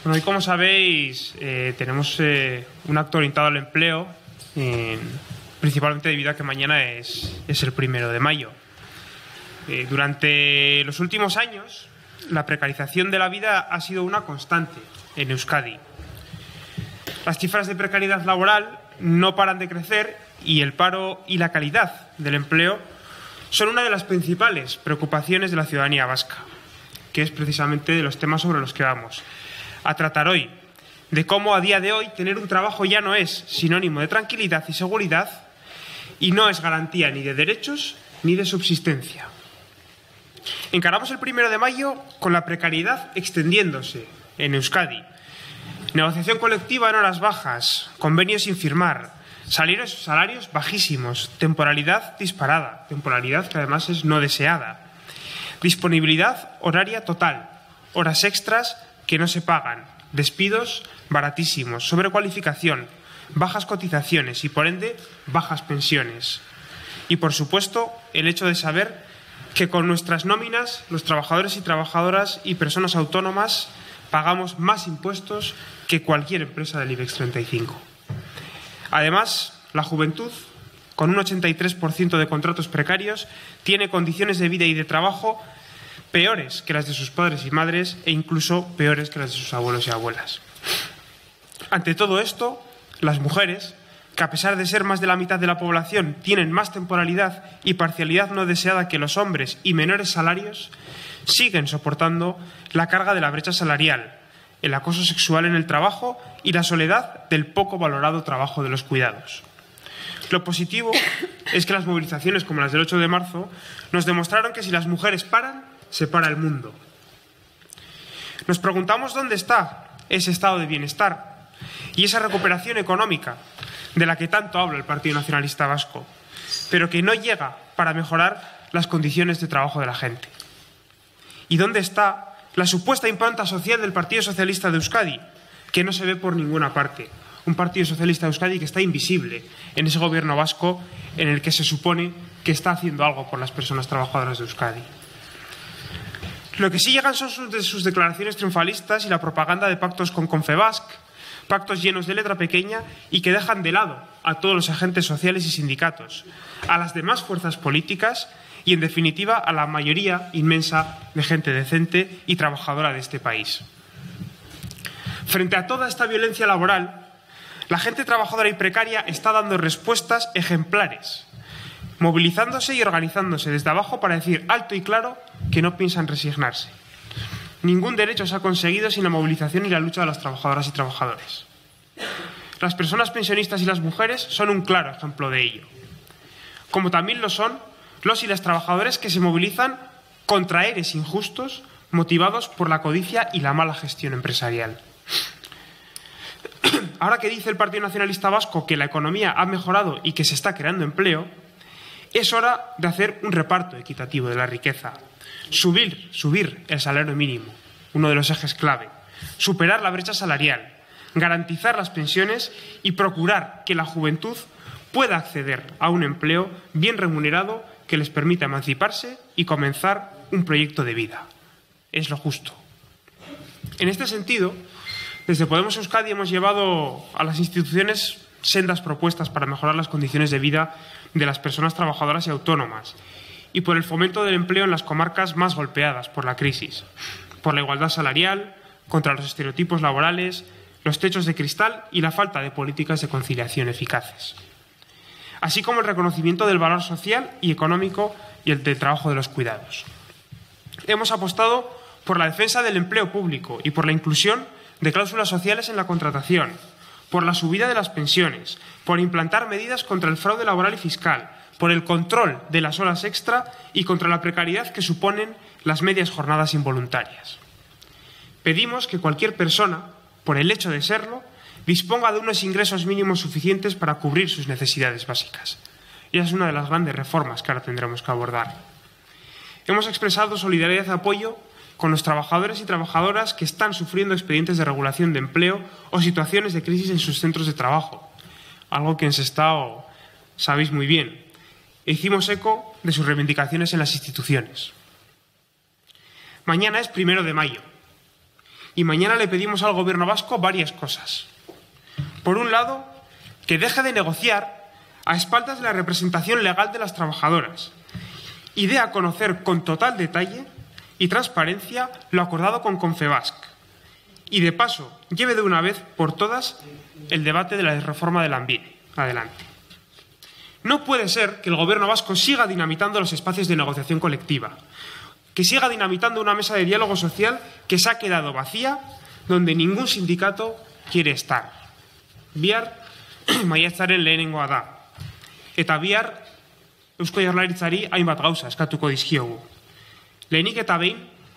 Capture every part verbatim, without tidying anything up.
Bueno, hoy, como sabéis, eh, tenemos eh, un acto orientado al empleo, eh, principalmente debido a que mañana es, es el primero de mayo. Eh, durante los últimos años, la precarización de la vida ha sido una constante en Euskadi. Las cifras de precariedad laboral no paran de crecer y el paro y la calidad del empleo son una de las principales preocupaciones de la ciudadanía vasca, que es precisamente de los temas sobre los que vamos a tratar hoy, de cómo a día de hoy tener un trabajo ya no es sinónimo de tranquilidad y seguridad y no es garantía ni de derechos ni de subsistencia. Encaramos el primero de mayo con la precariedad extendiéndose en Euskadi. Negociación colectiva en horas bajas, convenios sin firmar, salarios, salarios bajísimos, temporalidad disparada, temporalidad que además es no deseada, disponibilidad horaria total, horas extras que no se pagan, despidos baratísimos, sobrecualificación, bajas cotizaciones y, por ende, bajas pensiones. Y, por supuesto, el hecho de saber que con nuestras nóminas los trabajadores y trabajadoras y personas autónomas pagamos más impuestos que cualquier empresa del IBEX treinta y cinco. Además, la juventud, con un ochenta y tres por ciento de contratos precarios, tiene condiciones de vida y de trabajo peores que las de sus padres y madres e incluso peores que las de sus abuelos y abuelas. Ante todo esto, las mujeres, que a pesar de ser más de la mitad de la población, tienen más temporalidad y parcialidad no deseada que los hombres y menores salarios, siguen soportando la carga de la brecha salarial, el acoso sexual en el trabajo y la soledad del poco valorado trabajo de los cuidados. Lo positivo es que las movilizaciones como las del ocho de marzo nos demostraron que si las mujeres paran, se para el mundo. Nos preguntamos dónde está ese estado de bienestar y esa recuperación económica de la que tanto habla el Partido Nacionalista Vasco, pero que no llega para mejorar las condiciones de trabajo de la gente. ¿Y dónde está la supuesta impronta social del Partido Socialista de Euskadi, que no se ve por ninguna parte? Un Partido Socialista de Euskadi que está invisible en ese gobierno vasco en el que se supone que está haciendo algo por las personas trabajadoras de Euskadi. Lo que sí llegan son sus, de sus declaraciones triunfalistas y la propaganda de pactos con Confebask, pactos llenos de letra pequeña y que dejan de lado a todos los agentes sociales y sindicatos, a las demás fuerzas políticas y, en definitiva, a la mayoría inmensa de gente decente y trabajadora de este país. Frente a toda esta violencia laboral, la gente trabajadora y precaria está dando respuestas ejemplares, movilizándose y organizándose desde abajo para decir alto y claro que no piensan resignarse. Ningún derecho se ha conseguido sin la movilización y la lucha de las trabajadoras y trabajadores. Las personas pensionistas y las mujeres son un claro ejemplo de ello, como también lo son los y las trabajadores que se movilizan contra eres injustos motivados por la codicia y la mala gestión empresarial. Ahora que dice el Partido Nacionalista Vasco que la economía ha mejorado y que se está creando empleo, es hora de hacer un reparto equitativo de la riqueza, subir, subir el salario mínimo, uno de los ejes clave, superar la brecha salarial, garantizar las pensiones y procurar que la juventud pueda acceder a un empleo bien remunerado que les permita emanciparse y comenzar un proyecto de vida. Es lo justo. En este sentido, desde Podemos Euskadi hemos llevado a las instituciones sendas propuestas para mejorar las condiciones de vida de las personas trabajadoras y autónomas y por el fomento del empleo en las comarcas más golpeadas por la crisis, por la igualdad salarial, contra los estereotipos laborales, los techos de cristal y la falta de políticas de conciliación eficaces, así como el reconocimiento del valor social y económico y el del trabajo de los cuidados. Hemos apostado por la defensa del empleo público y por la inclusión de cláusulas sociales en la contratación, por la subida de las pensiones, por implantar medidas contra el fraude laboral y fiscal, por el control de las horas extra y contra la precariedad que suponen las medias jornadas involuntarias. Pedimos que cualquier persona, por el hecho de serlo, disponga de unos ingresos mínimos suficientes para cubrir sus necesidades básicas. Y esa es una de las grandes reformas que ahora tendremos que abordar. Hemos expresado solidaridad y apoyo con los trabajadores y trabajadoras que están sufriendo expedientes de regulación de empleo o situaciones de crisis en sus centros de trabajo, algo que en Sestao sabéis muy bien. E hicimos eco de sus reivindicaciones en las instituciones. Mañana es primero de mayo Y mañana le pedimos al Gobierno vasco varias cosas. Por un lado, que deje de negociar a espaldas de la representación legal de las trabajadoras y dé a conocer con total detalle y transparencia lo acordado con Confebask. Y de paso, lleve de una vez por todas el debate de la reforma de Lanbide. Adelante. No puede ser que el Gobierno vasco siga dinamitando los espacios de negociación colectiva, que siga dinamitando una mesa de diálogo social que se ha quedado vacía, donde ningún sindicato quiere estar. Bihar, maiatzaren lehenengoa da. Eta bihar, Eusko Jaurlaritzari hainbat gauza eskatuko dizkiogu. Lehenik eta behin,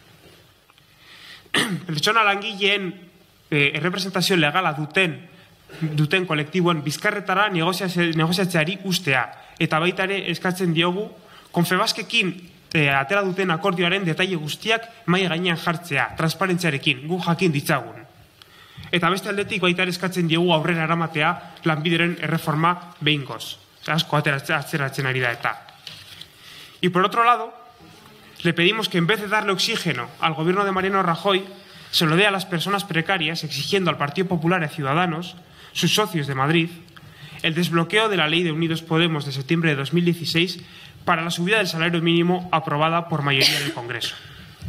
pertsona langileen eh, errepresentazio legala duten duten kolektiboen bizkarretara negoziatzeari ustea. Eta baita ere eskatzen diogu Confebaskekin e, atera duten akordioaren detaile guztiak mahai gainean jartzea, transparentziarekin, gu jakin ditzagun. Eta beste aldetik baita ere eskatzen diogu aurrera eramatea Lanbideren erreforma behingoz. Asko atzeratzen ari da eta. Y por otro lado, le pedimos que en vez de darle oxígeno al gobierno de Mariano Rajoy, se lo dé a las personas precarias, exigiendo al Partido Popular y a Ciudadanos, sus socios de Madrid, el desbloqueo de la ley de Unidos Podemos de septiembre de dos mil dieciséis para la subida del salario mínimo aprobada por mayoría del Congreso.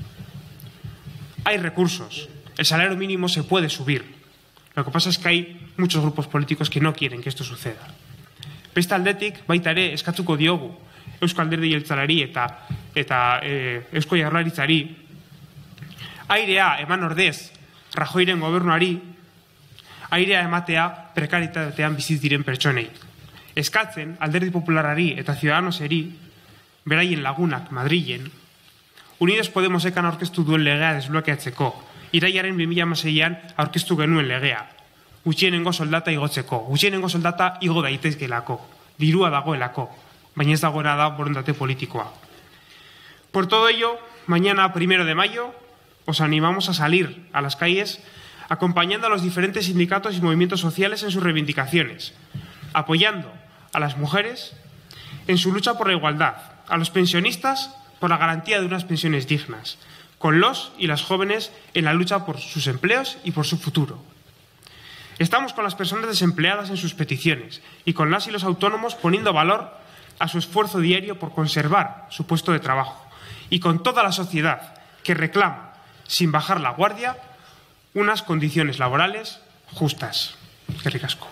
Hay recursos, el salario mínimo se puede subir. Lo que pasa es que hay muchos grupos políticos que no quieren que esto suceda. Beste aldetik, baita ere eskatuko diogu Eusko Alderdi Jeltzaleari eta, eta e, Eusko Jaurlaritzari airea eman ordez Rajoyren gobernuari, airea ematea prekaritatean bizit diren pertsonei. Eskatzen Alderdi Popularari eta Ciudadanoseri, beraien lagunak Madrilen, Unidos Podemosekan aurkeztu duen legea desblokeatzeko, irailaren bi mila hamaseian aurkeztu genuen legea, gutxienengo soldata igotzeko, gutxienengo soldata igo daitezkelako, dirua dagoelako, baina ez dagoena da borondate politikoa. Por todo ello, mañana, primero de mayo, os animamos a salir a las calles acompañando a los diferentes sindicatos y movimientos sociales en sus reivindicaciones, apoyando a las mujeres en su lucha por la igualdad, a los pensionistas por la garantía de unas pensiones dignas, con los y las jóvenes en la lucha por sus empleos y por su futuro. Estamos con las personas desempleadas en sus peticiones y con las y los autónomos poniendo valor a su esfuerzo diario por conservar su puesto de trabajo y con toda la sociedad que reclama, sin bajar la guardia, unas condiciones laborales justas. Eskerrik asko.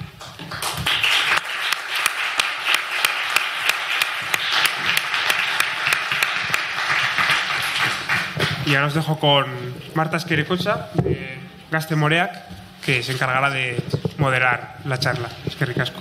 Y ahora os dejo con Marta Esquerecocha, de Gazte Moreak, que se encargará de moderar la charla. Eskerrik asko.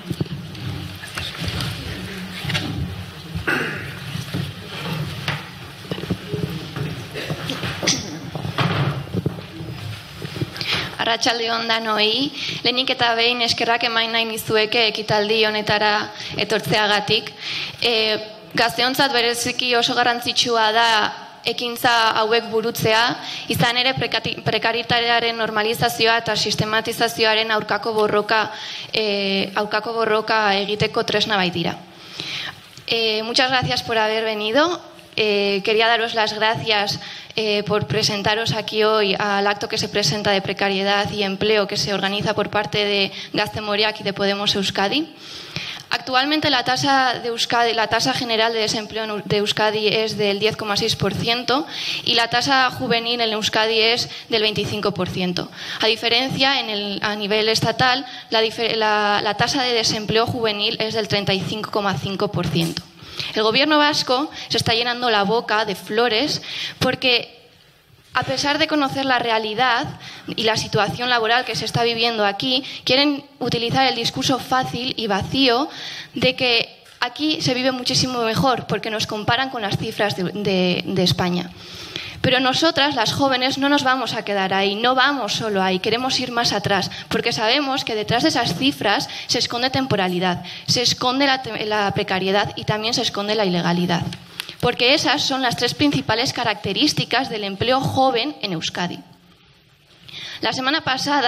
Arratsalde on danoi, lehenik eta behin eskerrak emain nahi nizueke ekitaldi honetara etortzeagatik. E, Gazteontzat bereziki oso garrantzitsua da ekintza hauek burutzea, izan ere prekaritatearen normalizazioa eta sistematizazioaren aurkako borroka, eh, aurkako borroka egiteko tresna baitira. Eh, muchas gracias por haber venido. Eh, quería daros las gracias eh, por presentaros aquí hoy al acto que se presenta de precariedad y empleo que se organiza por parte de Gazte Moreak y de Podemos Euskadi. Actualmente la tasa de Euskadi, la tasa general de desempleo de Euskadi es del diez coma seis por ciento y la tasa juvenil en Euskadi es del veinticinco por ciento. A diferencia, en el, a nivel estatal, la, la, la tasa de desempleo juvenil es del treinta y cinco coma cinco por ciento. El gobierno vasco se está llenando la boca de flores porque, a pesar de conocer la realidad y la situación laboral que se está viviendo aquí, quieren utilizar el discurso fácil y vacío de que aquí se vive muchísimo mejor porque nos comparan con las cifras de, de, de España. Pero nosotras, las jóvenes, no nos vamos a quedar ahí, no vamos solo ahí, queremos ir más atrás, porque sabemos que detrás de esas cifras se esconde temporalidad, se esconde la, la precariedad y también se esconde la ilegalidad. Porque esas son las tres principales características del empleo joven en Euskadi. La semana pasada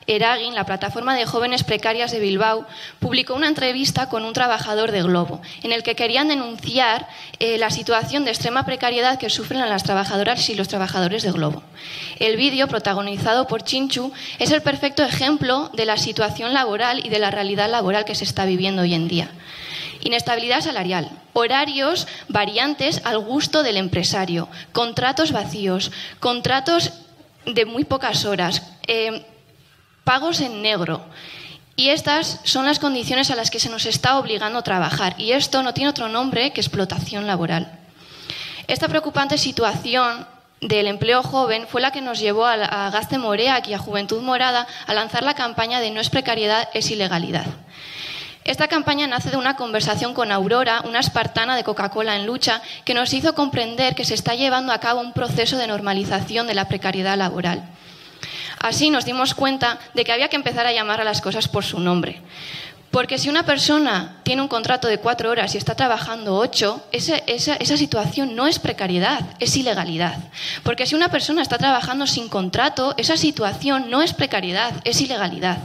Eragin, la plataforma de jóvenes precarias de Bilbao, publicó una entrevista con un trabajador de Globo, en el que querían denunciar eh, la situación de extrema precariedad que sufren las trabajadoras y los trabajadores de Globo. El vídeo, protagonizado por Chinchu, es el perfecto ejemplo de la situación laboral y de la realidad laboral que se está viviendo hoy en día. Inestabilidad salarial, horarios variantes al gusto del empresario, contratos vacíos, contratos de muy pocas horas, eh, pagos en negro. Y estas son las condiciones a las que se nos está obligando a trabajar. Y esto no tiene otro nombre que explotación laboral. Esta preocupante situación del empleo joven fue la que nos llevó a, a Gazte Moreak y a Juventud Morada a lanzar la campaña de No es precariedad, es ilegalidad. Esta campaña nace de una conversación con Aurora, una espartana de Coca-Cola en lucha, que nos hizo comprender que se está llevando a cabo un proceso de normalización de la precariedad laboral. Así nos dimos cuenta de que había que empezar a llamar a las cosas por su nombre. Porque si una persona tiene un contrato de cuatro horas y está trabajando ocho, esa, esa, esa situación no es precariedad, es ilegalidad. Porque si una persona está trabajando sin contrato, esa situación no es precariedad, es ilegalidad.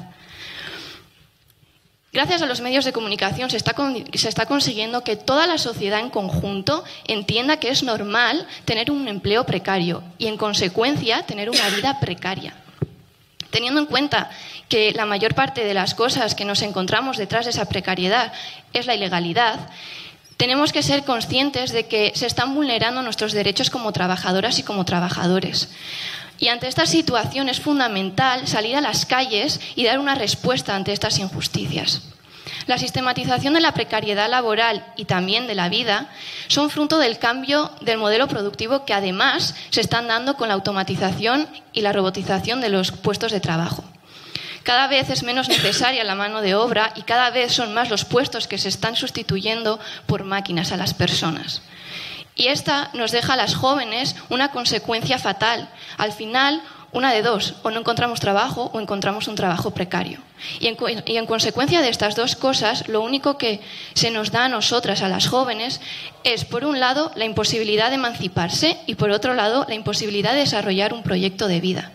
Gracias a los medios de comunicación se está, se está consiguiendo que toda la sociedad en conjunto entienda que es normal tener un empleo precario y, en consecuencia, tener una vida precaria. Teniendo en cuenta que la mayor parte de las cosas que nos encontramos detrás de esa precariedad es la ilegalidad, tenemos que ser conscientes de que se están vulnerando nuestros derechos como trabajadoras y como trabajadores. Y ante esta situación es fundamental salir a las calles y dar una respuesta ante estas injusticias. La sistematización de la precariedad laboral y también de la vida son fruto del cambio del modelo productivo que además se están dando con la automatización y la robotización de los puestos de trabajo. Cada vez es menos necesaria la mano de obra y cada vez son más los puestos que se están sustituyendo por máquinas a las personas. Y esta nos deja a las jóvenes una consecuencia fatal. Al final, una de dos, o no encontramos trabajo o encontramos un trabajo precario. Y en, y en consecuencia de estas dos cosas, lo único que se nos da a nosotras, a las jóvenes, es, por un lado, la imposibilidad de emanciparse y, por otro lado, la imposibilidad de desarrollar un proyecto de vida.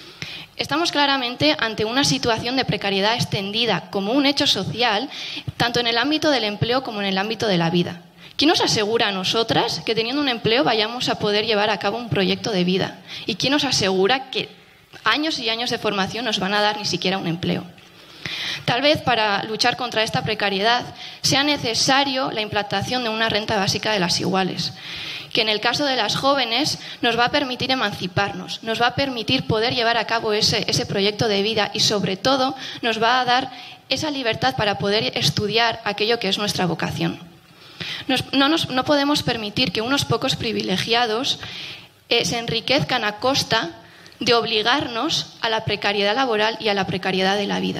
Estamos claramente ante una situación de precariedad extendida como un hecho social, tanto en el ámbito del empleo como en el ámbito de la vida. ¿Quién nos asegura a nosotras que teniendo un empleo vayamos a poder llevar a cabo un proyecto de vida? ¿Y quién nos asegura que años y años de formación nos van a dar ni siquiera un empleo? Tal vez para luchar contra esta precariedad sea necesario la implantación de una renta básica de las iguales, que en el caso de las jóvenes nos va a permitir emanciparnos, nos va a permitir poder llevar a cabo ese, ese proyecto de vida y, sobre todo, nos va a dar esa libertad para poder estudiar aquello que es nuestra vocación. Nos, no, nos, no podemos permitir que unos pocos privilegiados eh, se enriquezcan a costa de obligarnos a la precariedad laboral y a la precariedad de la vida.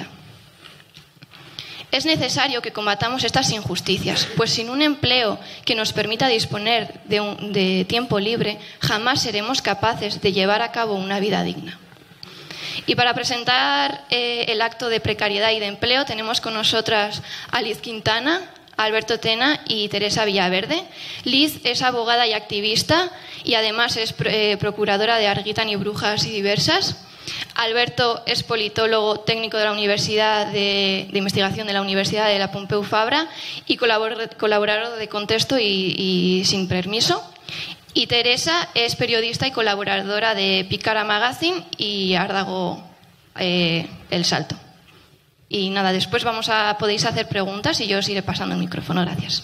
Es necesario que combatamos estas injusticias, pues sin un empleo que nos permita disponer de, un, de tiempo libre, jamás seremos capaces de llevar a cabo una vida digna. Y para presentar eh, el acto de precariedad y de empleo tenemos con nosotras a Liz Quintana, Alberto Tena y Teresa Villaverde. Liz es abogada y activista y además es eh, procuradora de Argitan y Brujas y Diversas. Alberto es politólogo técnico de la Universidad de, de Investigación de la Universidad de la Pompeu Fabra y colaborador, colaborador de Contexto y, y Sin Permiso. Y Teresa es periodista y colaboradora de Picara Magazine y Árdago eh, El Salto. Y nada, después vamos a, podéis hacer preguntas y yo os iré pasando el micrófono. Gracias.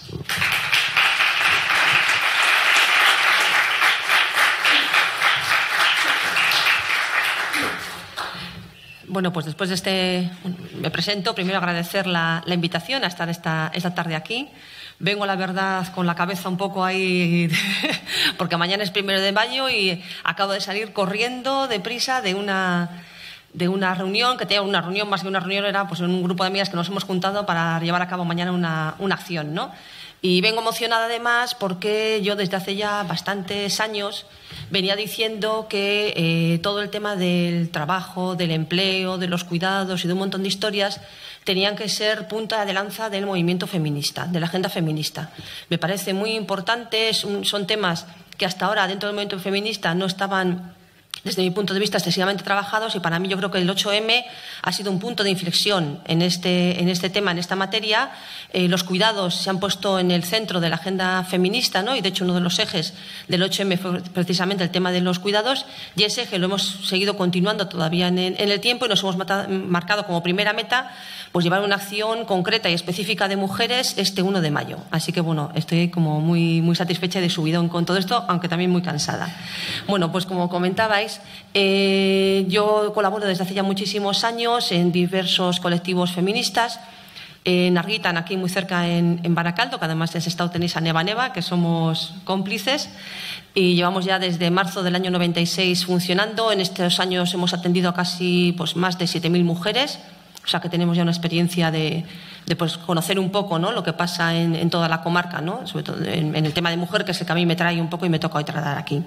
Bueno, pues después de este, me presento, primero agradecer la, la invitación a estar esta, esta tarde aquí. Vengo, la verdad, con la cabeza un poco ahí, porque mañana es primero de mayo y acabo de salir corriendo deprisa de una... de una reunión, que tenía una reunión, más que una reunión, era pues un grupo de amigas que nos hemos juntado para llevar a cabo mañana una, una acción, ¿no? Y vengo emocionada además porque yo desde hace ya bastantes años venía diciendo que eh, todo el tema del trabajo, del empleo, de los cuidados y de un montón de historias tenían que ser punta de lanza del movimiento feminista, de la agenda feminista. Me parece muy importante, son temas que hasta ahora dentro del movimiento feminista no estaban desde mi punto de vista, excesivamente trabajados, y para mí yo creo que el ocho eme ha sido un punto de inflexión en este, en este tema, en esta materia. Eh, los cuidados se han puesto en el centro de la agenda feminista, ¿no? Y de hecho uno de los ejes del ocho eme fue precisamente el tema de los cuidados, y ese eje lo hemos seguido continuando todavía en el, en el tiempo, y nos hemos mata, marcado como primera meta pues llevar una acción concreta y específica de mujeres este uno de mayo. Así que bueno, estoy como muy, muy satisfecha de subidón con todo esto, aunque también muy cansada. Bueno, pues como comentabais, eh, yo colaboro desde hace ya muchísimos años en diversos colectivos feministas. En Argitan, aquí muy cerca en, en Baracaldo, que además es Estado tenéis a Neva Neva, que somos cómplices, y llevamos ya desde marzo del año noventa y seis funcionando. En estos años hemos atendido a casi pues, más de siete mil mujeres, o sea que tenemos ya una experiencia de, de pues, conocer un poco, ¿no?, lo que pasa en, en toda la comarca, ¿no?, sobre todo en, en el tema de mujer, que es el que a mí me trae un poco y me toca hoy tratar aquí.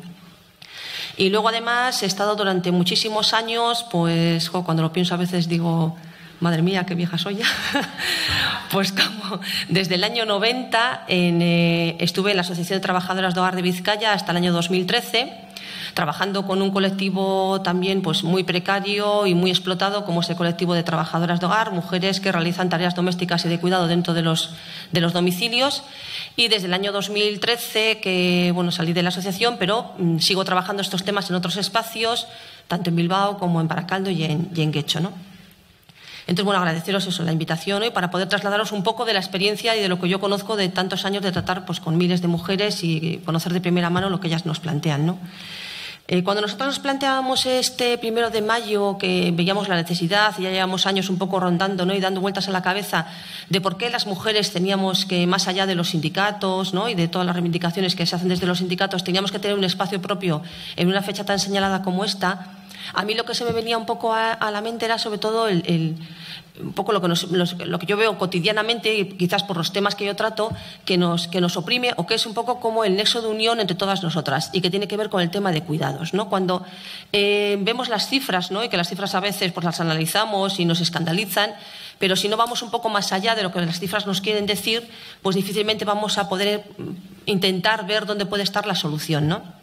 Y luego además he estado durante muchísimos años, pues jo, cuando lo pienso a veces digo, madre mía, qué vieja soy ya. Pues como desde el año noventa en, eh, estuve en la Asociación de Trabajadoras de Hogar de Vizcaya hasta el año dos mil trece, trabajando con un colectivo también pues, muy precario y muy explotado, como es el colectivo de trabajadoras de hogar, mujeres que realizan tareas domésticas y de cuidado dentro de los, de los domicilios. Y desde el año dos mil trece que bueno, salí de la asociación, pero mmm, sigo trabajando estos temas en otros espacios, tanto en Bilbao como en Baracaldo y en, y en Guecho, ¿no? Entonces, bueno, agradeceros eso, la invitación hoy, para poder trasladaros un poco de la experiencia y de lo que yo conozco de tantos años de tratar pues, con miles de mujeres y conocer de primera mano lo que ellas nos plantean, ¿no? Eh, cuando nosotros nos planteábamos este primero de mayo, que veíamos la necesidad, y ya llevamos años un poco rondando, ¿no?, y dando vueltas a la cabeza de por qué las mujeres teníamos que, más allá de los sindicatos, ¿no?, y de todas las reivindicaciones que se hacen desde los sindicatos, teníamos que tener un espacio propio en una fecha tan señalada como esta, a mí lo que se me venía un poco a, a la mente era sobre todo el, el, un poco lo que, nos, los, lo que yo veo cotidianamente, y quizás por los temas que yo trato, que nos, que nos oprime, o que es un poco como el nexo de unión entre todas nosotras, y que tiene que ver con el tema de cuidados, ¿no? Cuando eh, vemos las cifras, ¿no?, y que las cifras a veces pues, las analizamos y nos escandalizan, pero si no vamos un poco más allá de lo que las cifras nos quieren decir, pues difícilmente vamos a poder intentar ver dónde puede estar la solución, ¿no?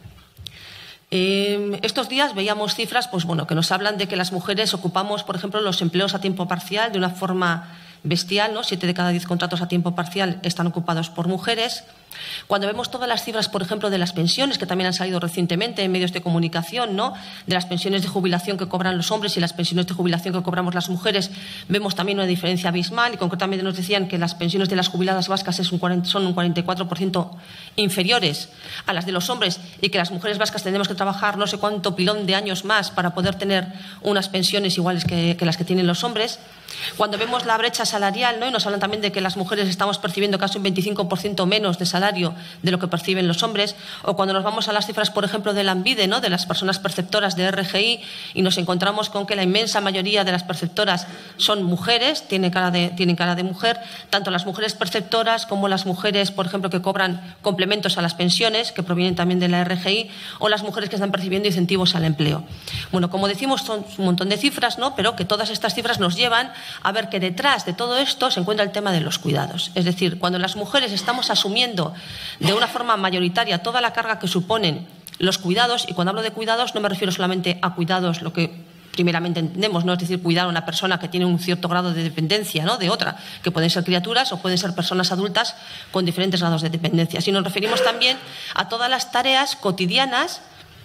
Eh, estos días veíamos cifras pues, bueno, que nos hablan de que las mujeres ocupamos, por ejemplo, los empleos a tiempo parcial de una forma bestial, ¿no? Siete de cada diez contratos a tiempo parcial están ocupados por mujeres. Cuando vemos todas las cifras, por ejemplo, de las pensiones, que también han salido recientemente en medios de comunicación, ¿no?, de las pensiones de jubilación que cobran los hombres y las pensiones de jubilación que cobramos las mujeres, vemos también una diferencia abismal, y concretamente nos decían que las pensiones de las jubiladas vascas es un cuarenta, son un cuarenta y cuatro por ciento inferiores a las de los hombres, y que las mujeres vascas tendremos que trabajar no sé cuánto pilón de años más para poder tener unas pensiones iguales que, que las que tienen los hombres. Cuando vemos la brecha salarial, ¿no?, y nos hablan también de que las mujeres estamos percibiendo casi un veinticinco por ciento menos de salario de lo que perciben los hombres, o cuando nos vamos a las cifras, por ejemplo, de Lanbide, ¿no?, de las personas perceptoras de R G I, y nos encontramos con que la inmensa mayoría de las perceptoras son mujeres, tienen cara de, tienen cara de mujer, tanto las mujeres perceptoras como las mujeres, por ejemplo, que cobran complementos a las pensiones, que provienen también de la R G I, o las mujeres que están percibiendo incentivos al empleo. Bueno, como decimos, son un montón de cifras, ¿no?, pero que todas estas cifras nos llevan a ver que detrás de todo esto se encuentra el tema de los cuidados. Es decir, cuando las mujeres estamos asumiendo de una forma mayoritaria toda la carga que suponen los cuidados, y cuando hablo de cuidados no me refiero solamente a cuidados, lo que primeramente entendemos, ¿no?, es decir, cuidar a una persona que tiene un cierto grado de dependencia, ¿no?, de otra, que pueden ser criaturas o pueden ser personas adultas con diferentes grados de dependencia, sino nos referimos también a todas las tareas cotidianas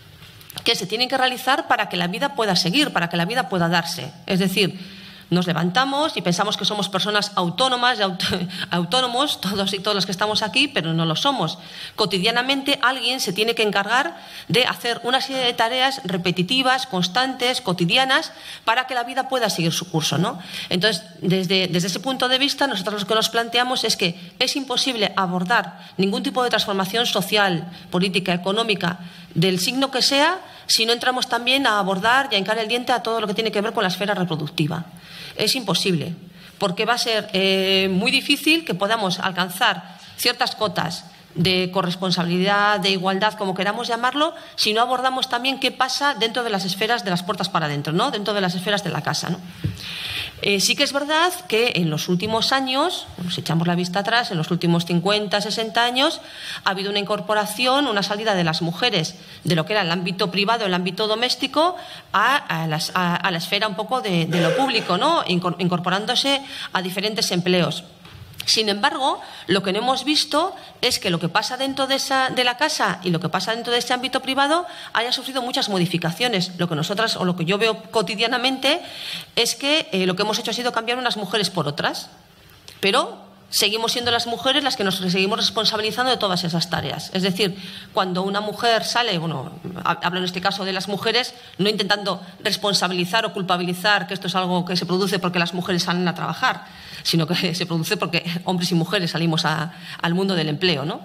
que se tienen que realizar para que la vida pueda seguir, para que la vida pueda darse. Es decir, nos levantamos y pensamos que somos personas autónomas y aut autónomos, todos y todas los que estamos aquí, pero no lo somos. Cotidianamente alguien se tiene que encargar de hacer una serie de tareas repetitivas, constantes, cotidianas, para que la vida pueda seguir su curso, ¿no? Entonces, desde, desde ese punto de vista, nosotros lo que nos planteamos es que es imposible abordar ningún tipo de transformación social, política, económica, del signo que sea, si no entramos también a abordar y a hincar el diente a todo lo que tiene que ver con la esfera reproductiva. Es imposible, porque va a ser eh, muy difícil que podamos alcanzar ciertas cotas de corresponsabilidad, de igualdad, como queramos llamarlo, si no abordamos también qué pasa dentro de las esferas de las puertas para adentro, ¿no? Dentro de las esferas de la casa, ¿no? Eh, sí que es verdad que en los últimos años, si echamos la vista atrás, en los últimos cincuenta, sesenta años, ha habido una incorporación, una salida de las mujeres de lo que era el ámbito privado, el ámbito doméstico, a, a, las, a, a la esfera un poco de, de lo público, ¿no? Incorporándose a diferentes empleos. Sin embargo, lo que no hemos visto es que lo que pasa dentro de, esa, de la casa y lo que pasa dentro de ese ámbito privado haya sufrido muchas modificaciones. Lo que nosotras, o lo que yo veo cotidianamente, es que eh, lo que hemos hecho ha sido cambiar unas mujeres por otras, pero seguimos siendo las mujeres las que nos seguimos responsabilizando de todas esas tareas. Es decir, cuando una mujer sale, bueno, hablo en este caso de las mujeres, no intentando responsabilizar o culpabilizar que esto es algo que se produce porque las mujeres salen a trabajar, sino que se produce porque hombres y mujeres salimos a, al mundo del empleo, ¿no?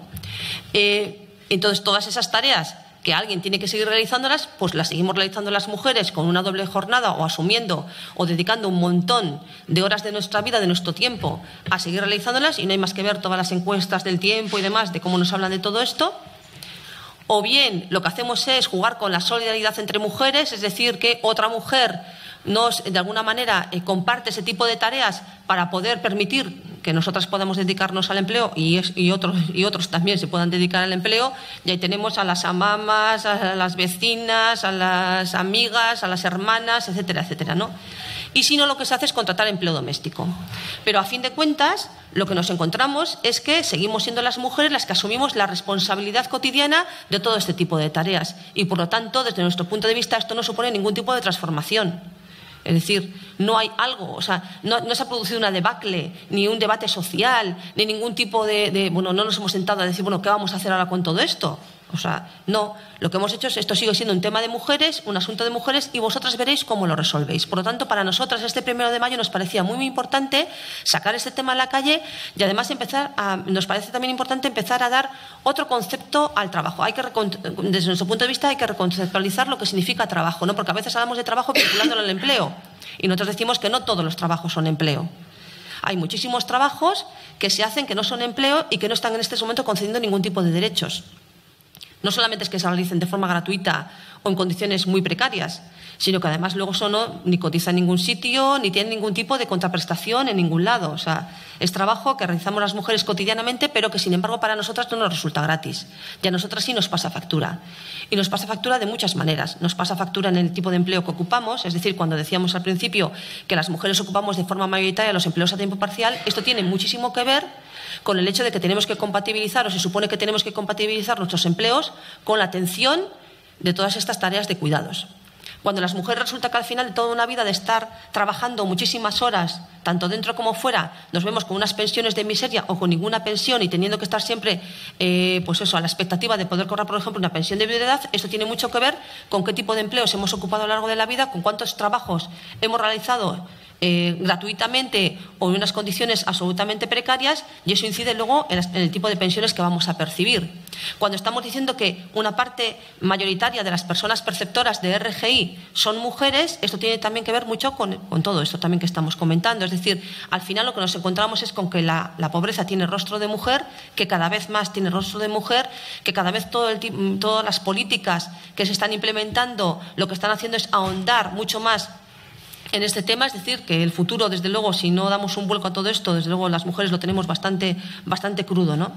Eh, entonces, todas esas tareas que alguien tiene que seguir realizándolas, pues las seguimos realizando las mujeres con una doble jornada o asumiendo o dedicando un montón de horas de nuestra vida, de nuestro tiempo, a seguir realizándolas, y no hay más que ver todas las encuestas del tiempo y demás de cómo nos hablan de todo esto. O bien lo que hacemos es jugar con la solidaridad entre mujeres, es decir, que otra mujer nos, de alguna manera, eh, comparte ese tipo de tareas para poder permitir que nosotras podamos dedicarnos al empleo y, es, y, otros, y otros también se puedan dedicar al empleo. Y ahí tenemos a las amamas, a las vecinas, a las amigas, a las hermanas, etcétera, etcétera, ¿no? Y si no, lo que se hace es contratar empleo doméstico. Pero a fin de cuentas, lo que nos encontramos es que seguimos siendo las mujeres las que asumimos la responsabilidad cotidiana de todo este tipo de tareas. Y por lo tanto, desde nuestro punto de vista, esto no supone ningún tipo de transformación. Es decir, no hay algo, o sea, no, no se ha producido una debacle, ni un debate social, ni ningún tipo de, de, bueno, no nos hemos sentado a decir, bueno, ¿qué vamos a hacer ahora con todo esto? O sea, no, lo que hemos hecho es, esto sigue siendo un tema de mujeres, un asunto de mujeres, y vosotras veréis cómo lo resolvéis. Por lo tanto, para nosotras este primero de mayo nos parecía muy, muy importante sacar este tema a la calle, y además empezar a, nos parece también importante empezar a dar otro concepto al trabajo. Hay que, desde nuestro punto de vista, hay que reconceptualizar lo que significa trabajo, ¿no? Porque a veces hablamos de trabajo vinculándolo al empleo, y nosotros decimos que no todos los trabajos son empleo. Hay muchísimos trabajos que se hacen que no son empleo y que no están en este momento concediendo ningún tipo de derechos. No solamente es que se realicen de forma gratuita o en condiciones muy precarias, sino que además luego son, no, ni cotizan en ningún sitio, ni tienen ningún tipo de contraprestación en ningún lado. O sea, es trabajo que realizamos las mujeres cotidianamente, pero que sin embargo para nosotras no nos resulta gratis. Y a nosotras sí nos pasa factura. Y nos pasa factura de muchas maneras. Nos pasa factura en el tipo de empleo que ocupamos, es decir, cuando decíamos al principio que las mujeres ocupamos de forma mayoritaria los empleos a tiempo parcial, esto tiene muchísimo que ver con el hecho de que tenemos que compatibilizar, o se supone que tenemos que compatibilizar nuestros empleos con la atención de todas estas tareas de cuidados. Cuando las mujeres resulta que al final de toda una vida de estar trabajando muchísimas horas, tanto dentro como fuera, nos vemos con unas pensiones de miseria o con ninguna pensión y teniendo que estar siempre, eh, pues eso, a la expectativa de poder cobrar, por ejemplo, una pensión de viudedad, esto tiene mucho que ver con qué tipo de empleos hemos ocupado a lo largo de la vida, con cuántos trabajos hemos realizado Eh, gratuitamente o en unas condiciones absolutamente precarias, y eso incide luego en, las, en el tipo de pensiones que vamos a percibir. Cuando estamos diciendo que una parte mayoritaria de las personas perceptoras de R G I son mujeres, esto tiene también que ver mucho con, con todo esto también que estamos comentando. Es decir, al final lo que nos encontramos es con que la, la pobreza tiene rostro de mujer, que cada vez más tiene rostro de mujer, que cada vez todo el, todas las políticas que se están implementando lo que están haciendo es ahondar mucho más en este tema. Es decir, que el futuro, desde luego, si no damos un vuelco a todo esto, desde luego las mujeres lo tenemos bastante, bastante crudo, ¿no?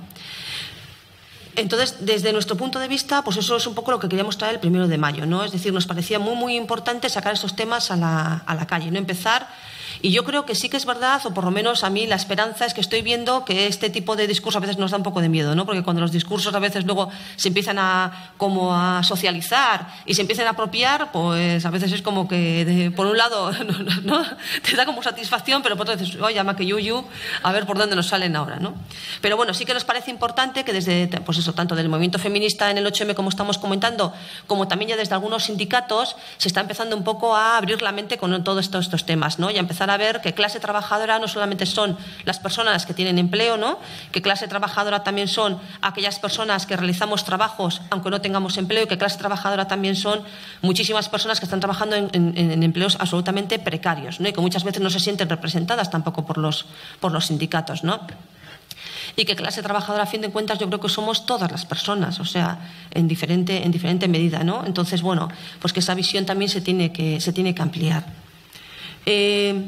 Entonces, desde nuestro punto de vista, pues eso es un poco lo que queríamos traer el primero de mayo, ¿no? Es decir, nos parecía muy, muy importante sacar estos temas a la, a la calle, ¿no? Empezar. Y yo creo que sí que es verdad, o por lo menos a mí la esperanza es que estoy viendo que este tipo de discurso a veces nos da un poco de miedo, ¿no? Porque cuando los discursos a veces luego se empiezan a, como a socializar y se empiezan a apropiar, pues a veces es como que, de, por un lado, no, no, no, te da como satisfacción, pero por otro dices, oye, llama que yuyu, a ver por dónde nos salen ahora, ¿no? Pero bueno, sí que nos parece importante que desde, pues eso, tanto del movimiento feminista en el ocho eme, como estamos comentando, como también ya desde algunos sindicatos, se está empezando un poco a abrir la mente con todos estos, estos temas, ¿no? Y a empezar a ver que clase trabajadora no solamente son las personas que tienen empleo, ¿no? Que clase trabajadora también son aquellas personas que realizamos trabajos aunque no tengamos empleo, y que clase trabajadora también son muchísimas personas que están trabajando en, en, en empleos absolutamente precarios, ¿no? Y que muchas veces no se sienten representadas tampoco por los, por los sindicatos, ¿no? y que clase trabajadora, a fin de cuentas, yo creo que somos todas las personas, o sea, en diferente, en diferente medida, ¿no? Entonces, bueno, pues que esa visión también se tiene que, se tiene que ampliar. Eh,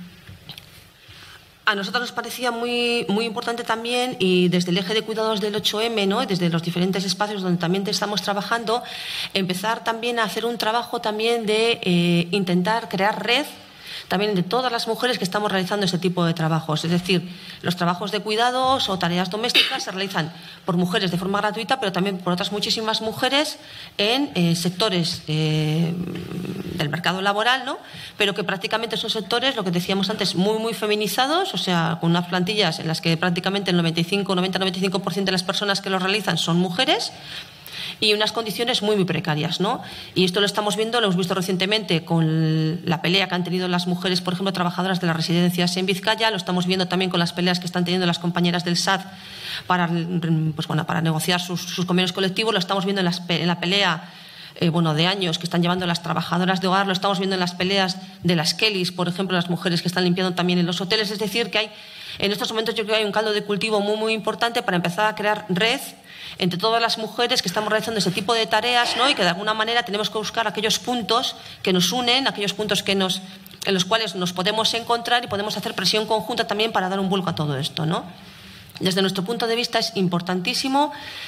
A nosotros nos parecía muy, muy importante también, y desde el eje de cuidados del ocho eme, ¿no?, y desde los diferentes espacios donde también estamos trabajando, empezar también a hacer un trabajo también de eh, intentar crear red también de todas las mujeres que estamos realizando este tipo de trabajos. Es decir, los trabajos de cuidados o tareas domésticas se realizan por mujeres de forma gratuita, pero también por otras muchísimas mujeres en eh, sectores eh, del mercado laboral, ¿no?, pero que prácticamente son sectores, lo que decíamos antes, muy, muy feminizados, o sea, con unas plantillas en las que prácticamente el noventa y cinco, noventa, noventa y cinco por ciento de las personas que lo realizan son mujeres, y unas condiciones muy, muy precarias, ¿no? Y esto lo estamos viendo, lo hemos visto recientemente con la pelea que han tenido las mujeres, por ejemplo, trabajadoras de las residencias en Vizcaya, lo estamos viendo también con las peleas que están teniendo las compañeras del S A D para, pues, bueno, para negociar sus, sus convenios colectivos, lo estamos viendo en, las, en la pelea eh, bueno, de años que están llevando las trabajadoras de hogar, lo estamos viendo en las peleas de las Kellys, por ejemplo, las mujeres que están limpiando también en los hoteles. Es decir, que hay, en estos momentos yo creo que hay un caldo de cultivo muy, muy importante para empezar a crear red entre todas las mujeres que estamos realizando ese tipo de tareas, ¿no?, y que de alguna manera tenemos que buscar aquellos puntos que nos unen, aquellos puntos que nos, en los cuales nos podemos encontrar y podemos hacer presión conjunta también para dar un vuelco a todo esto, ¿no? Desde nuestro punto de vista es importantísimo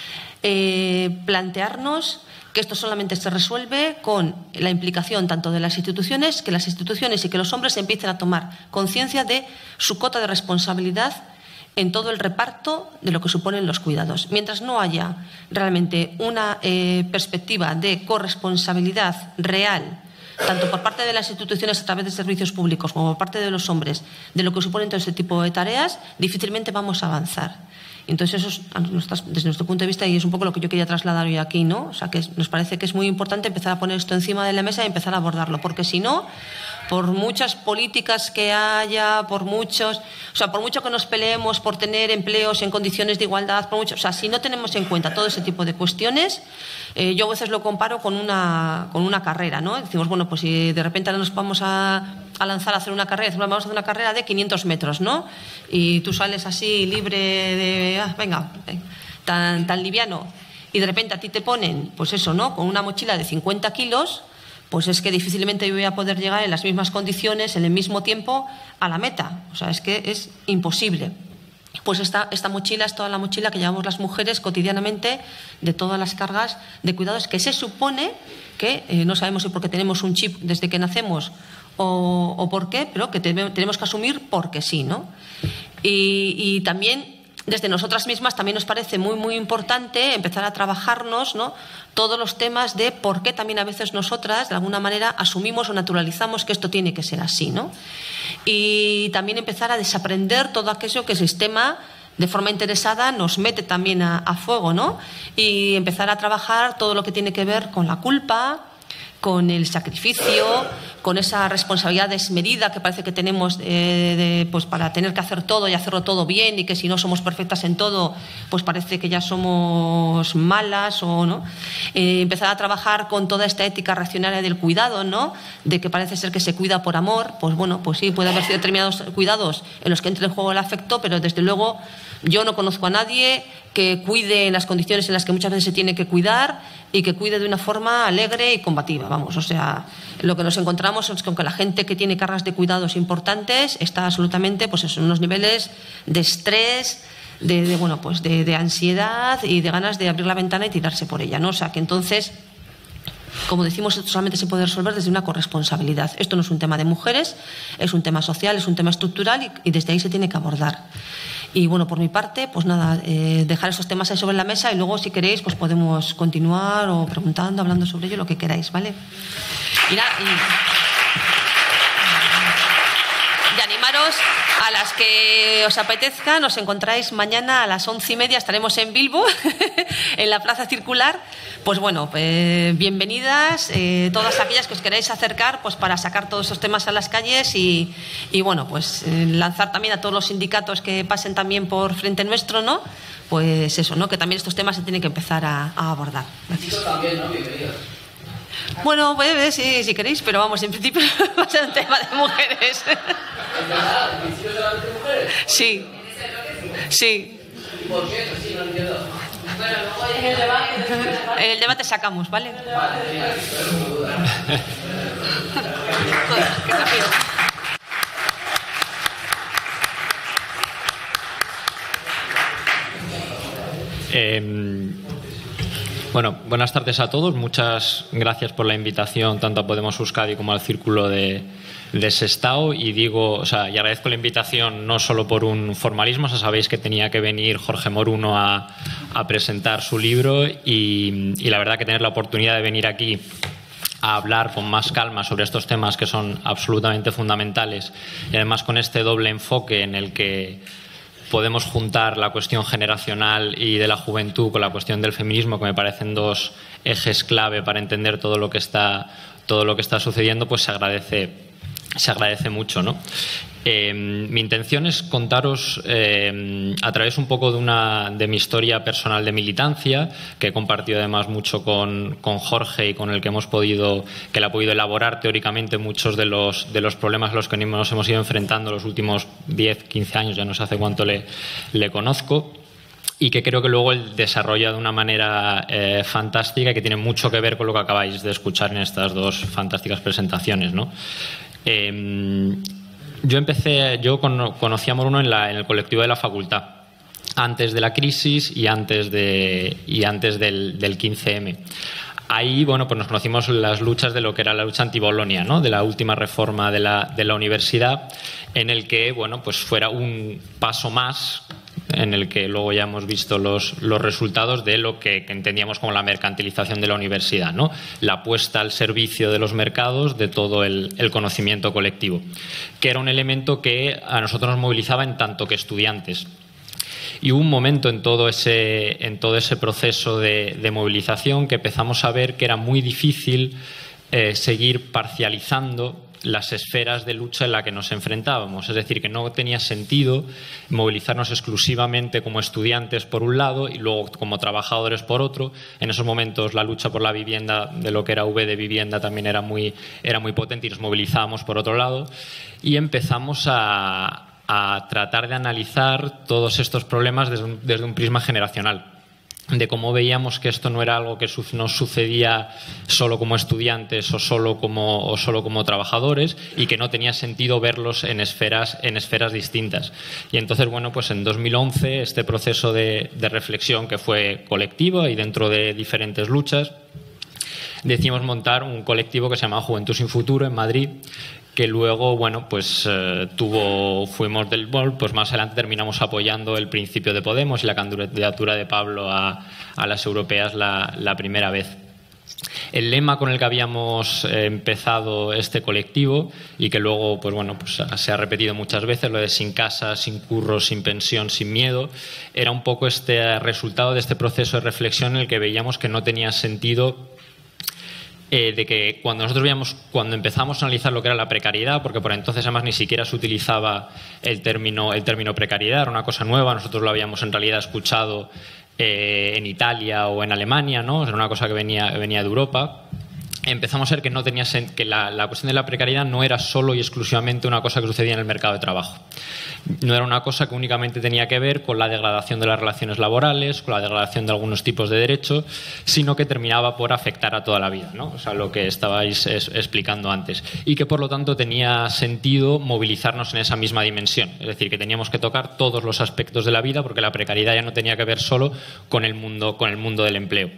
eh, plantearnos que esto solamente se resuelve con la implicación tanto de las instituciones, que las instituciones y que los hombres empiecen a tomar conciencia de su cota de responsabilidad en todo el reparto de lo que suponen los cuidados. Mientras no haya realmente una eh, perspectiva de corresponsabilidad real, tanto por parte de las instituciones a través de servicios públicos como por parte de los hombres, de lo que suponen todo ese tipo de tareas, difícilmente vamos a avanzar. Entonces, eso es, desde nuestro punto de vista, y es un poco lo que yo quería trasladar hoy aquí, ¿no? O sea, que nos parece que es muy importante empezar a poner esto encima de la mesa y empezar a abordarlo, porque si no, por muchas políticas que haya, por muchos, o sea, por mucho que nos peleemos por tener empleos en condiciones de igualdad, por mucho, o sea, si no tenemos en cuenta todo ese tipo de cuestiones, eh, yo a veces lo comparo con una, con una carrera, ¿no? Decimos, bueno, pues si de repente ahora nos vamos a, a lanzar a hacer una carrera, decimos, vamos a hacer una carrera de quinientos metros, ¿no? Y tú sales así libre de, ah, venga, tan, tan liviano, y de repente a ti te ponen, pues eso, ¿no?, con una mochila de cincuenta kilos, pues es que difícilmente yo voy a poder llegar en las mismas condiciones, en el mismo tiempo, a la meta. O sea, es que es imposible. Pues esta, esta mochila es toda la mochila que llevamos las mujeres cotidianamente de todas las cargas de cuidados que se supone que, eh, no sabemos si porque tenemos un chip desde que nacemos o, o por qué, pero que te, tenemos que asumir porque sí, ¿no? Y, y también desde nosotras mismas también nos parece muy, muy importante empezar a trabajarnos, ¿no?, todos los temas de por qué también a veces nosotras, de alguna manera, asumimos o naturalizamos que esto tiene que ser así, ¿no? Y también empezar a desaprender todo aquello que el sistema, de forma interesada, nos mete también a, a fuego, ¿no? Y empezar a trabajar todo lo que tiene que ver con la culpa, con el sacrificio, con esa responsabilidad desmedida que parece que tenemos eh, de, pues para tener que hacer todo y hacerlo todo bien, y que si no somos perfectas en todo, pues parece que ya somos malas, o no. Eh, empezar a trabajar con toda esta ética racional del cuidado, ¿no?, de que parece ser que se cuida por amor. Pues bueno, pues sí, puede haber determinados cuidados en los que entre en juego el afecto, pero desde luego yo no conozco a nadie que cuide en las condiciones en las que muchas veces se tiene que cuidar, y que cuide de una forma alegre y combativa, vamos. O sea, lo que nos encontramos es que aunque la gente que tiene cargas de cuidados importantes está absolutamente, pues eso, en unos niveles de estrés, de, de bueno, pues de, de ansiedad y de ganas de abrir la ventana y tirarse por ella, ¿no? O sea, que entonces, como decimos, esto solamente se puede resolver desde una corresponsabilidad. Esto no es un tema de mujeres, es un tema social, es un tema estructural, y, y desde ahí se tiene que abordar. Y bueno, por mi parte, pues nada, eh, dejar esos temas ahí sobre la mesa, y luego, si queréis, pues podemos continuar o preguntando, hablando sobre ello, lo que queráis, ¿vale? Y, nada, y, y animaros a las que os apetezca. Nos encontráis mañana a las once y media, estaremos en Bilbo, en la Plaza Circular. Pues bueno, eh, bienvenidas eh, todas aquellas que os queráis acercar, pues para sacar todos esos temas a las calles, y, y bueno, pues eh, lanzar también a todos los sindicatos que pasen también por frente nuestro, ¿no? Pues eso, ¿no?, que también estos temas se tienen que empezar a, a abordar. Gracias. También, ¿no? Bienvenidos. Bueno, pues sí, si queréis, pero vamos, en principio va a ser un tema de mujeres. ¿En principio solamente mujeres? Sí, sí. ¿Por qué? Sí, no entiendo. Bueno, luego en el debate... El debate sacamos, ¿vale? Qué rápido. Eh, bueno, buenas tardes a todos. Muchas gracias por la invitación tanto a Podemos Euskadi como al Círculo de, de Sestao. Y digo, o sea, y agradezco la invitación no solo por un formalismo. O sea, sabéis que tenía que venir Jorge Moruno a, a presentar su libro y, y la verdad que tener la oportunidad de venir aquí a hablar con más calma sobre estos temas que son absolutamente fundamentales y además con este doble enfoque en el que podemos juntar la cuestión generacional y de la juventud con la cuestión del feminismo, que me parecen dos ejes clave para entender todo lo que está, todo lo que está sucediendo, pues se agradece, se agradece mucho, ¿no? Eh, mi intención es contaros eh, a través un poco de, una, de mi historia personal de militancia, que he compartido además mucho con, con Jorge y con el que hemos podido, que él ha podido elaborar teóricamente muchos de los, de los problemas a los que nos hemos ido enfrentando los últimos diez, quince años, ya no sé hace cuánto le, le conozco, y que creo que luego él desarrolla de una manera eh, fantástica y que tiene mucho que ver con lo que acabáis de escuchar en estas dos fantásticas presentaciones, ¿no? Eh, Yo empecé, yo conocí a Moruno en, la, en el colectivo de la facultad, antes de la crisis y antes, de, y antes del, del quince eme. Ahí, bueno, pues nos conocimos en las luchas de lo que era la lucha anti-Bolonia, ¿no? De la última reforma de la, de la universidad, en el que, bueno, pues fuera un paso más, en el que luego ya hemos visto los, los resultados de lo que entendíamos como la mercantilización de la universidad, ¿no? La puesta al servicio de los mercados de todo el, el conocimiento colectivo, que era un elemento que a nosotros nos movilizaba en tanto que estudiantes. Y hubo un momento en todo ese, en todo ese proceso de, de movilización que empezamos a ver que era muy difícil eh, seguir parcializando las esferas de lucha en las que nos enfrentábamos. Es decir, que no tenía sentido movilizarnos exclusivamente como estudiantes por un lado y luego como trabajadores por otro. En esos momentos la lucha por la vivienda, de lo que era V de vivienda, también era muy, era muy potente y nos movilizábamos por otro lado. Y empezamos a, a tratar de analizar todos estos problemas desde un, desde un prisma generacional, de cómo veíamos que esto no era algo que nos sucedía solo como estudiantes o solo como, o solo como trabajadores y que no tenía sentido verlos en esferas, en esferas distintas. Y entonces, bueno, pues en dos mil once este proceso de, de reflexión que fue colectivo y dentro de diferentes luchas, decidimos montar un colectivo que se llamaba Juventud Sin Futuro en Madrid, que luego, bueno, pues eh, tuvo, fuimos del B O L, pues más adelante terminamos apoyando el principio de Podemos y la candidatura de Pablo a, a las europeas la, la primera vez. El lema con el que habíamos eh, empezado este colectivo y que luego, pues bueno, pues se ha repetido muchas veces, lo de sin casa, sin curro, sin pensión, sin miedo, era un poco este resultado de este proceso de reflexión en el que veíamos que no tenía sentido Eh, de que cuando nosotros veíamos, cuando empezamos a analizar lo que era la precariedad, porque por entonces además ni siquiera se utilizaba el término, el término precariedad, era una cosa nueva, nosotros lo habíamos en realidad escuchado eh, en Italia o en Alemania, ¿no? Era una cosa que venía, venía de Europa. Empezamos a ver que, no tenía, que la, la cuestión de la precariedad no era solo y exclusivamente una cosa que sucedía en el mercado de trabajo. No era una cosa que únicamente tenía que ver con la degradación de las relaciones laborales, con la degradación de algunos tipos de derechos, sino que terminaba por afectar a toda la vida, ¿no? O sea, lo que estabais es, explicando antes. Y que, por lo tanto, tenía sentido movilizarnos en esa misma dimensión. Es decir, que teníamos que tocar todos los aspectos de la vida porque la precariedad ya no tenía que ver solo con el mundo, con el mundo del empleo.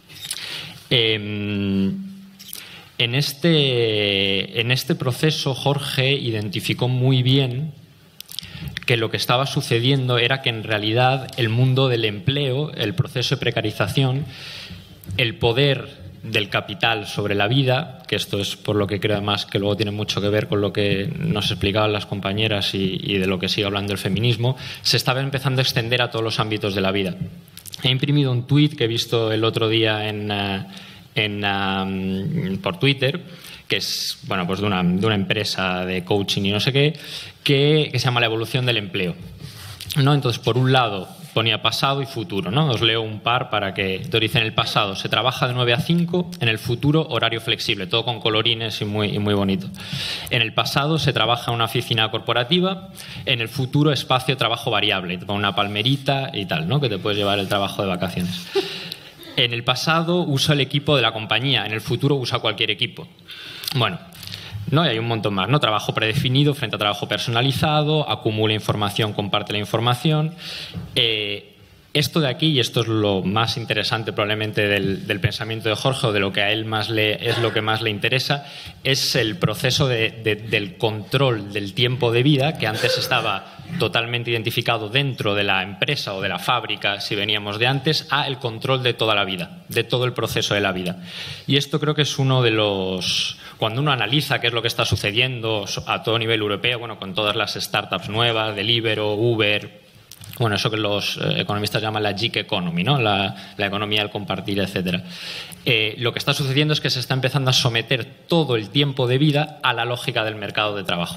Eh, En este, en este proceso, Jorge identificó muy bien que lo que estaba sucediendo era que en realidad el mundo del empleo, el proceso de precarización, el poder del capital sobre la vida, que esto es por lo que creo además que luego tiene mucho que ver con lo que nos explicaban las compañeras y, y de lo que sigue hablando el feminismo, se estaba empezando a extender a todos los ámbitos de la vida. He imprimido un tuit que he visto el otro día en... Uh, En, um, por Twitter, que es bueno, pues de, una, de una empresa de coaching y no sé qué, que, que se llama La Evolución del Empleo, ¿no? Entonces, por un lado, ponía pasado y futuro, ¿no? Os leo un par para que te dicen: en el pasado se trabaja de nueve a cinco, en el futuro horario flexible, todo con colorines y muy, y muy bonito. En el pasado se trabaja en una oficina corporativa, en el futuro espacio de trabajo variable, te pone una palmerita y tal, ¿no? Que te puedes llevar el trabajo de vacaciones. En el pasado usa el equipo de la compañía, en el futuro usa cualquier equipo. Bueno, no, y hay un montón más, ¿no? Trabajo predefinido frente a trabajo personalizado, acumula información, comparte la información. Eh, esto de aquí, y esto es lo más interesante probablemente del, del pensamiento de Jorge, o de lo que a él más le, es lo que más le interesa, es el proceso de, de, del control del tiempo de vida, que antes estaba totalmente identificado dentro de la empresa o de la fábrica, si veníamos de antes, a el control de toda la vida, de todo el proceso de la vida. Y esto creo que es uno de los... Cuando uno analiza qué es lo que está sucediendo a todo nivel europeo, bueno, con todas las startups nuevas, Deliveroo, Uber, bueno, eso que los eh, economistas llaman la gig economy, ¿no? La, la economía del compartir, etcétera. Eh, lo que está sucediendo es que se está empezando a someter todo el tiempo de vida a la lógica del mercado de trabajo.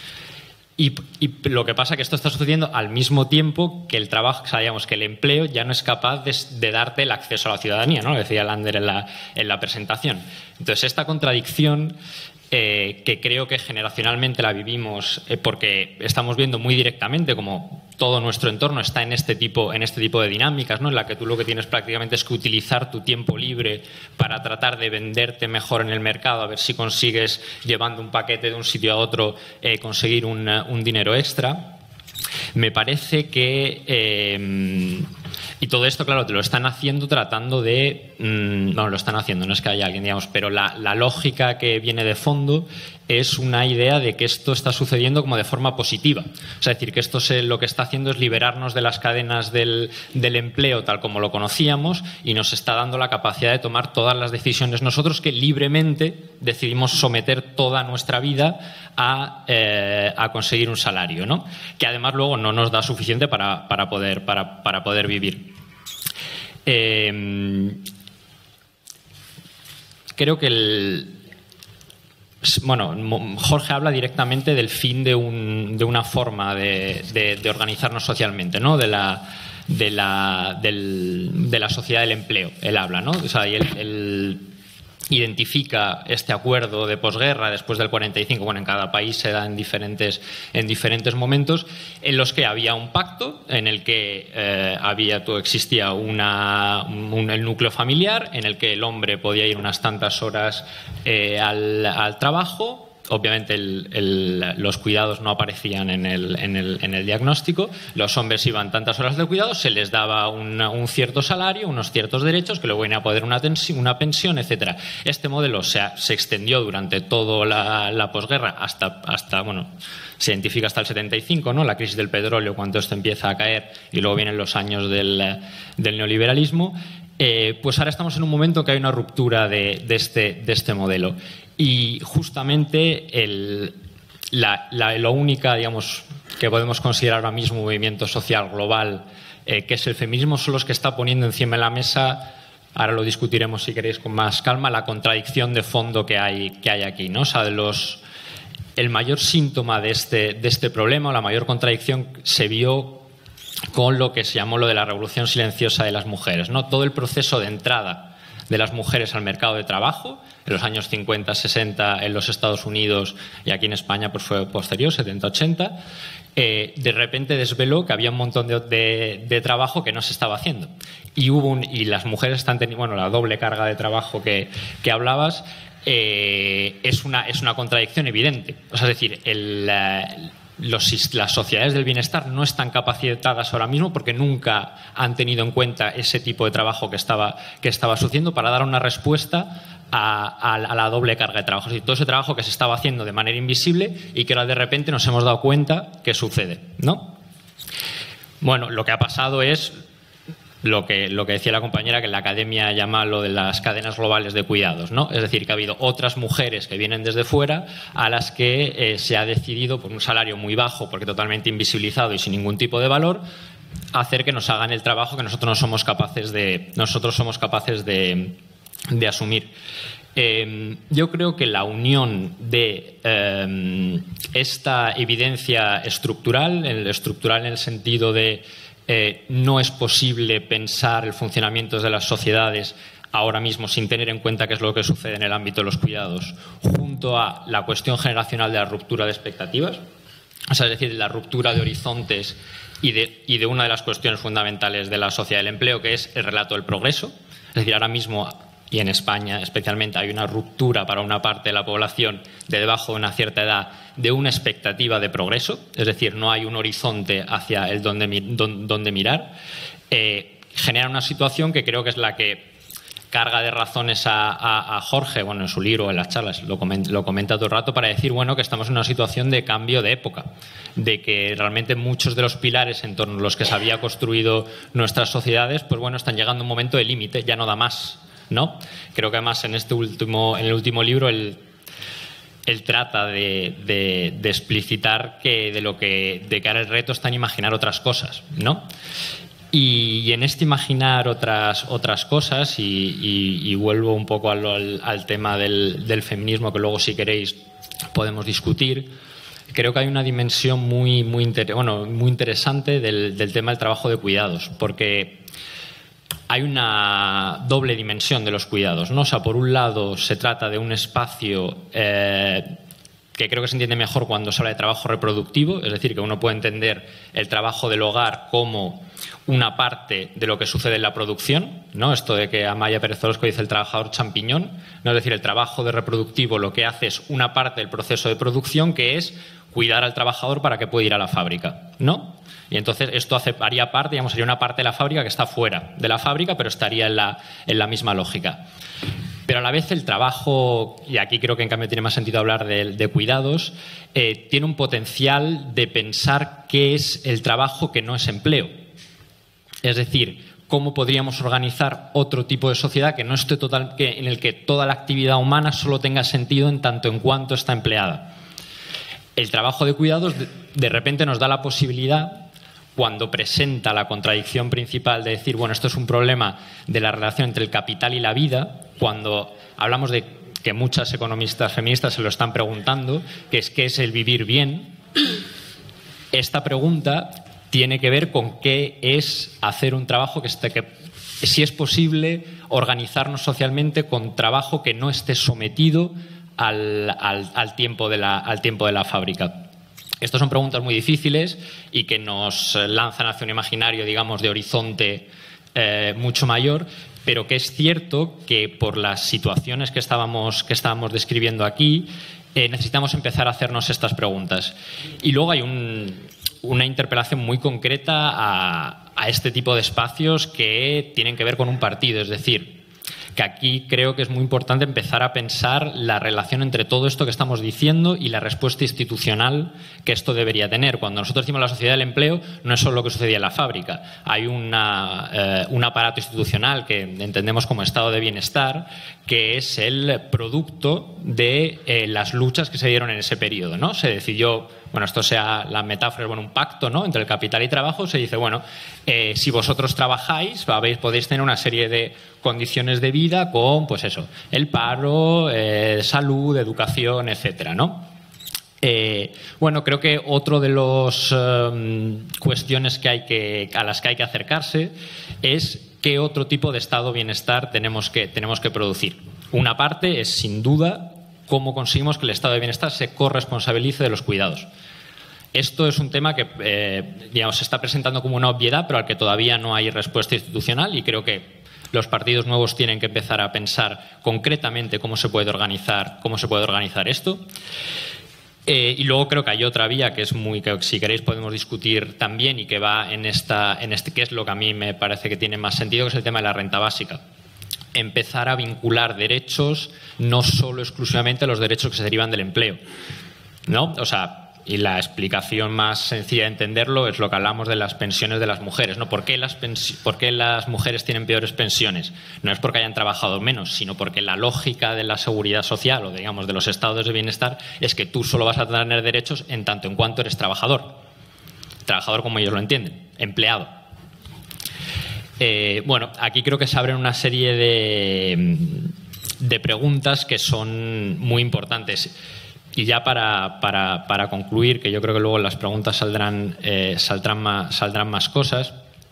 Y, y lo que pasa es que esto está sucediendo al mismo tiempo que el trabajo, sabíamos que el empleo ya no es capaz de, de darte el acceso a la ciudadanía, ¿no? Lo decía Lander en la, en la presentación. Entonces, esta contradicción, eh, que creo que generacionalmente la vivimos, eh, porque estamos viendo muy directamente como todo nuestro entorno está en este tipo, en este tipo de dinámicas, ¿no? En la que tú lo que tienes prácticamente es que utilizar tu tiempo libre para tratar de venderte mejor en el mercado, a ver si consigues, llevando un paquete de un sitio a otro, eh, conseguir un, un dinero extra. Me parece que... Eh, y todo esto, claro, te lo están haciendo tratando de... Mmm, bueno, lo están haciendo, no es que haya alguien, digamos, pero la, la lógica que viene de fondo es una idea de que esto está sucediendo como de forma positiva. O sea, es decir, que esto se, lo que está haciendo es liberarnos de las cadenas del, del empleo tal como lo conocíamos y nos está dando la capacidad de tomar todas las decisiones nosotros, que libremente decidimos someter toda nuestra vida a, eh, a conseguir un salario, ¿no? Que además luego no nos da suficiente para, para, poder, para, para poder vivir. Eh, creo que el... Bueno, Jorge habla directamente del fin de, un, de una forma de, de, de organizarnos socialmente, ¿no? De la, de, la, del, de la sociedad del empleo. Él habla, ¿no? O sea, y él, él identifica este acuerdo de posguerra después del cuarenta y cinco. Bueno, en cada país se da en diferentes, en diferentes momentos, en los que había un pacto en el que eh, había, todo, existía una, un, el núcleo familiar, en el que el hombre podía ir unas tantas horas eh, al, al trabajo. Obviamente el, el, los cuidados no aparecían en el, en, el, en el diagnóstico. Los hombres iban tantas horas de cuidado, se les daba una, un cierto salario, unos ciertos derechos, que luego iban a poder una, tensión, una pensión, etcétera. Este modelo se, se extendió durante toda la, la posguerra hasta, hasta, bueno, se identifica hasta el setenta y cinco, ¿no? La crisis del petróleo, cuando esto empieza a caer, y luego vienen los años del, del neoliberalismo. Eh, pues ahora estamos en un momento que hay una ruptura de, de, este, de este modelo. Y justamente el, la, la, lo única, digamos, que podemos considerar ahora mismo un movimiento social global, eh, que es el feminismo, son los que está poniendo encima de la mesa, ahora lo discutiremos si queréis con más calma, la contradicción de fondo que hay, que hay aquí, ¿no? O sea, de los, el mayor síntoma de este, de este problema, o la mayor contradicción, se vio con lo que se llamó lo de la revolución silenciosa de las mujeres, ¿no? Todo el proceso de entrada de las mujeres al mercado de trabajo en los años cincuenta, sesenta en los Estados Unidos, y aquí en España pues fue posterior, setenta, ochenta, eh, de repente desveló que había un montón de, de, de trabajo que no se estaba haciendo. Y, hubo un, y las mujeres están teniendo, bueno, la doble carga de trabajo que, que hablabas, eh, es, una, es una contradicción evidente. O sea, es decir, el... el Los, las sociedades del bienestar no están capacitadas ahora mismo porque nunca han tenido en cuenta ese tipo de trabajo que estaba, que estaba sucediendo para dar una respuesta a, a, a la doble carga de trabajo. Es decir, todo ese trabajo que se estaba haciendo de manera invisible y que ahora de repente nos hemos dado cuenta que sucede, ¿no? Bueno, lo que ha pasado es lo que, lo que decía la compañera, que la academia llama lo de las cadenas globales de cuidados, ¿no? Es decir, que ha habido otras mujeres que vienen desde fuera a las que eh, se ha decidido, por un salario muy bajo, porque totalmente invisibilizado y sin ningún tipo de valor, hacer que nos hagan el trabajo que nosotros no somos capaces de, nosotros somos capaces de, de asumir. Eh, yo creo que la unión de eh, esta evidencia estructural, el estructural en el sentido de eh, no es posible pensar el funcionamiento de las sociedades ahora mismo sin tener en cuenta qué es lo que sucede en el ámbito de los cuidados, junto a la cuestión generacional de la ruptura de expectativas, o sea, es decir, la ruptura de horizontes y de, y de una de las cuestiones fundamentales de la sociedad del empleo, que es el relato del progreso. Es decir, ahora mismo, y en España especialmente, hay una ruptura para una parte de la población de debajo de una cierta edad de una expectativa de progreso, es decir, no hay un horizonte hacia el donde, donde mirar. Eh, genera una situación que creo que es la que carga de razones a, a, a Jorge, bueno, en su libro, en las charlas, lo comenta, lo comenta todo el rato para decir, bueno, que estamos en una situación de cambio de época, de que realmente muchos de los pilares en torno a los que se había construido nuestras sociedades, pues bueno, están llegando a un momento de límite, ya no da más, ¿no? Creo que además en este último, en el último libro él, él trata de, de, de explicitar que de lo que de cara al reto está en imaginar otras cosas, ¿no? Y en este imaginar otras, otras cosas, y, y, y vuelvo un poco al, al, al tema del, del feminismo, que luego si queréis podemos discutir, creo que hay una dimensión muy, muy, inter, bueno, muy interesante del, del tema del trabajo de cuidados, porque hay una doble dimensión de los cuidados, ¿no? O sea, por un lado se trata de un espacio eh, que creo que se entiende mejor cuando se habla de trabajo reproductivo, es decir, que uno puede entender el trabajo del hogar como una parte de lo que sucede en la producción, ¿no? Esto de que Amaya Pérez Orozco dice el trabajador champiñón, ¿no? Es decir, el trabajo de reproductivo lo que hace es una parte del proceso de producción, que es cuidar al trabajador para que pueda ir a la fábrica, ¿no? Y entonces esto hace, haría parte, digamos, sería una parte de la fábrica que está fuera de la fábrica, pero estaría en la, en la misma lógica. Pero a la vez el trabajo, y aquí creo que en cambio tiene más sentido hablar de, de cuidados, eh, tiene un potencial de pensar qué es el trabajo que no es empleo. Es decir, cómo podríamos organizar otro tipo de sociedad que no esté total, que, en el que toda la actividad humana solo tenga sentido en tanto en cuanto está empleada. El trabajo de cuidados de, de repente nos da la posibilidad, cuando presenta la contradicción principal de decir, bueno, esto es un problema de la relación entre el capital y la vida, cuando hablamos de que muchas economistas feministas se lo están preguntando, que es qué es el vivir bien, esta pregunta tiene que ver con qué es hacer un trabajo que, esté, que si es posible organizarnos socialmente con trabajo que no esté sometido al, al, al, tiempo de la, al tiempo de la fábrica. Estas son preguntas muy difíciles y que nos lanzan hacia un imaginario, digamos, de horizonte eh, mucho mayor, pero que es cierto que por las situaciones que estábamos, que estábamos describiendo aquí, eh, necesitamos empezar a hacernos estas preguntas. Y luego hay un, una interpelación muy concreta a, a este tipo de espacios que tienen que ver con un partido, es decir, que aquí creo que es muy importante empezar a pensar la relación entre todo esto que estamos diciendo y la respuesta institucional que esto debería tener. Cuando nosotros decimos la sociedad del empleo, no es solo lo que sucedía en la fábrica. Hay una, eh, un aparato institucional que entendemos como estado de bienestar, que es el producto de eh, las luchas que se dieron en ese periodo, ¿no? Se decidió, bueno, esto sea la metáfora, bueno, un pacto, ¿no?, entre el capital y trabajo. Se dice, bueno, eh, si vosotros trabajáis, ¿veis? Podéis tener una serie de condiciones de vida con, pues eso, el paro, eh, salud, educación, etcétera, ¿no? Eh, bueno, creo que otro de las eh, cuestiones que hay que, a las que hay que acercarse es qué otro tipo de estado de bienestar tenemos que, tenemos que producir. Una parte es, sin duda, cómo conseguimos que el estado de bienestar se corresponsabilice de los cuidados. Esto es un tema que eh, digamos, se está presentando como una obviedad, pero al que todavía no hay respuesta institucional, y creo que los partidos nuevos tienen que empezar a pensar concretamente cómo se puede organizar, cómo se puede organizar esto. Eh, y luego creo que hay otra vía que es muy, que si queréis podemos discutir también, y que va en esta, en este, que es lo que a mí me parece que tiene más sentido, que es el tema de la renta básica. Empezar a vincular derechos, no solo exclusivamente los derechos que se derivan del empleo, ¿no? O sea, y la explicación más sencilla de entenderlo es lo que hablamos de las pensiones de las mujeres, ¿no? ¿Por qué las, por qué las mujeres tienen peores pensiones? No es porque hayan trabajado menos, sino porque la lógica de la seguridad social o, digamos, de los estados de bienestar es que tú solo vas a tener derechos en tanto en cuanto eres trabajador. Trabajador como ellos lo entienden, empleado. Eh, bueno, aquí creo que se abren una serie de, de preguntas que son muy importantes. Y ya para, para, para concluir, que yo creo que luego en las preguntas saldrán, eh, saldrán, más, saldrán más cosas,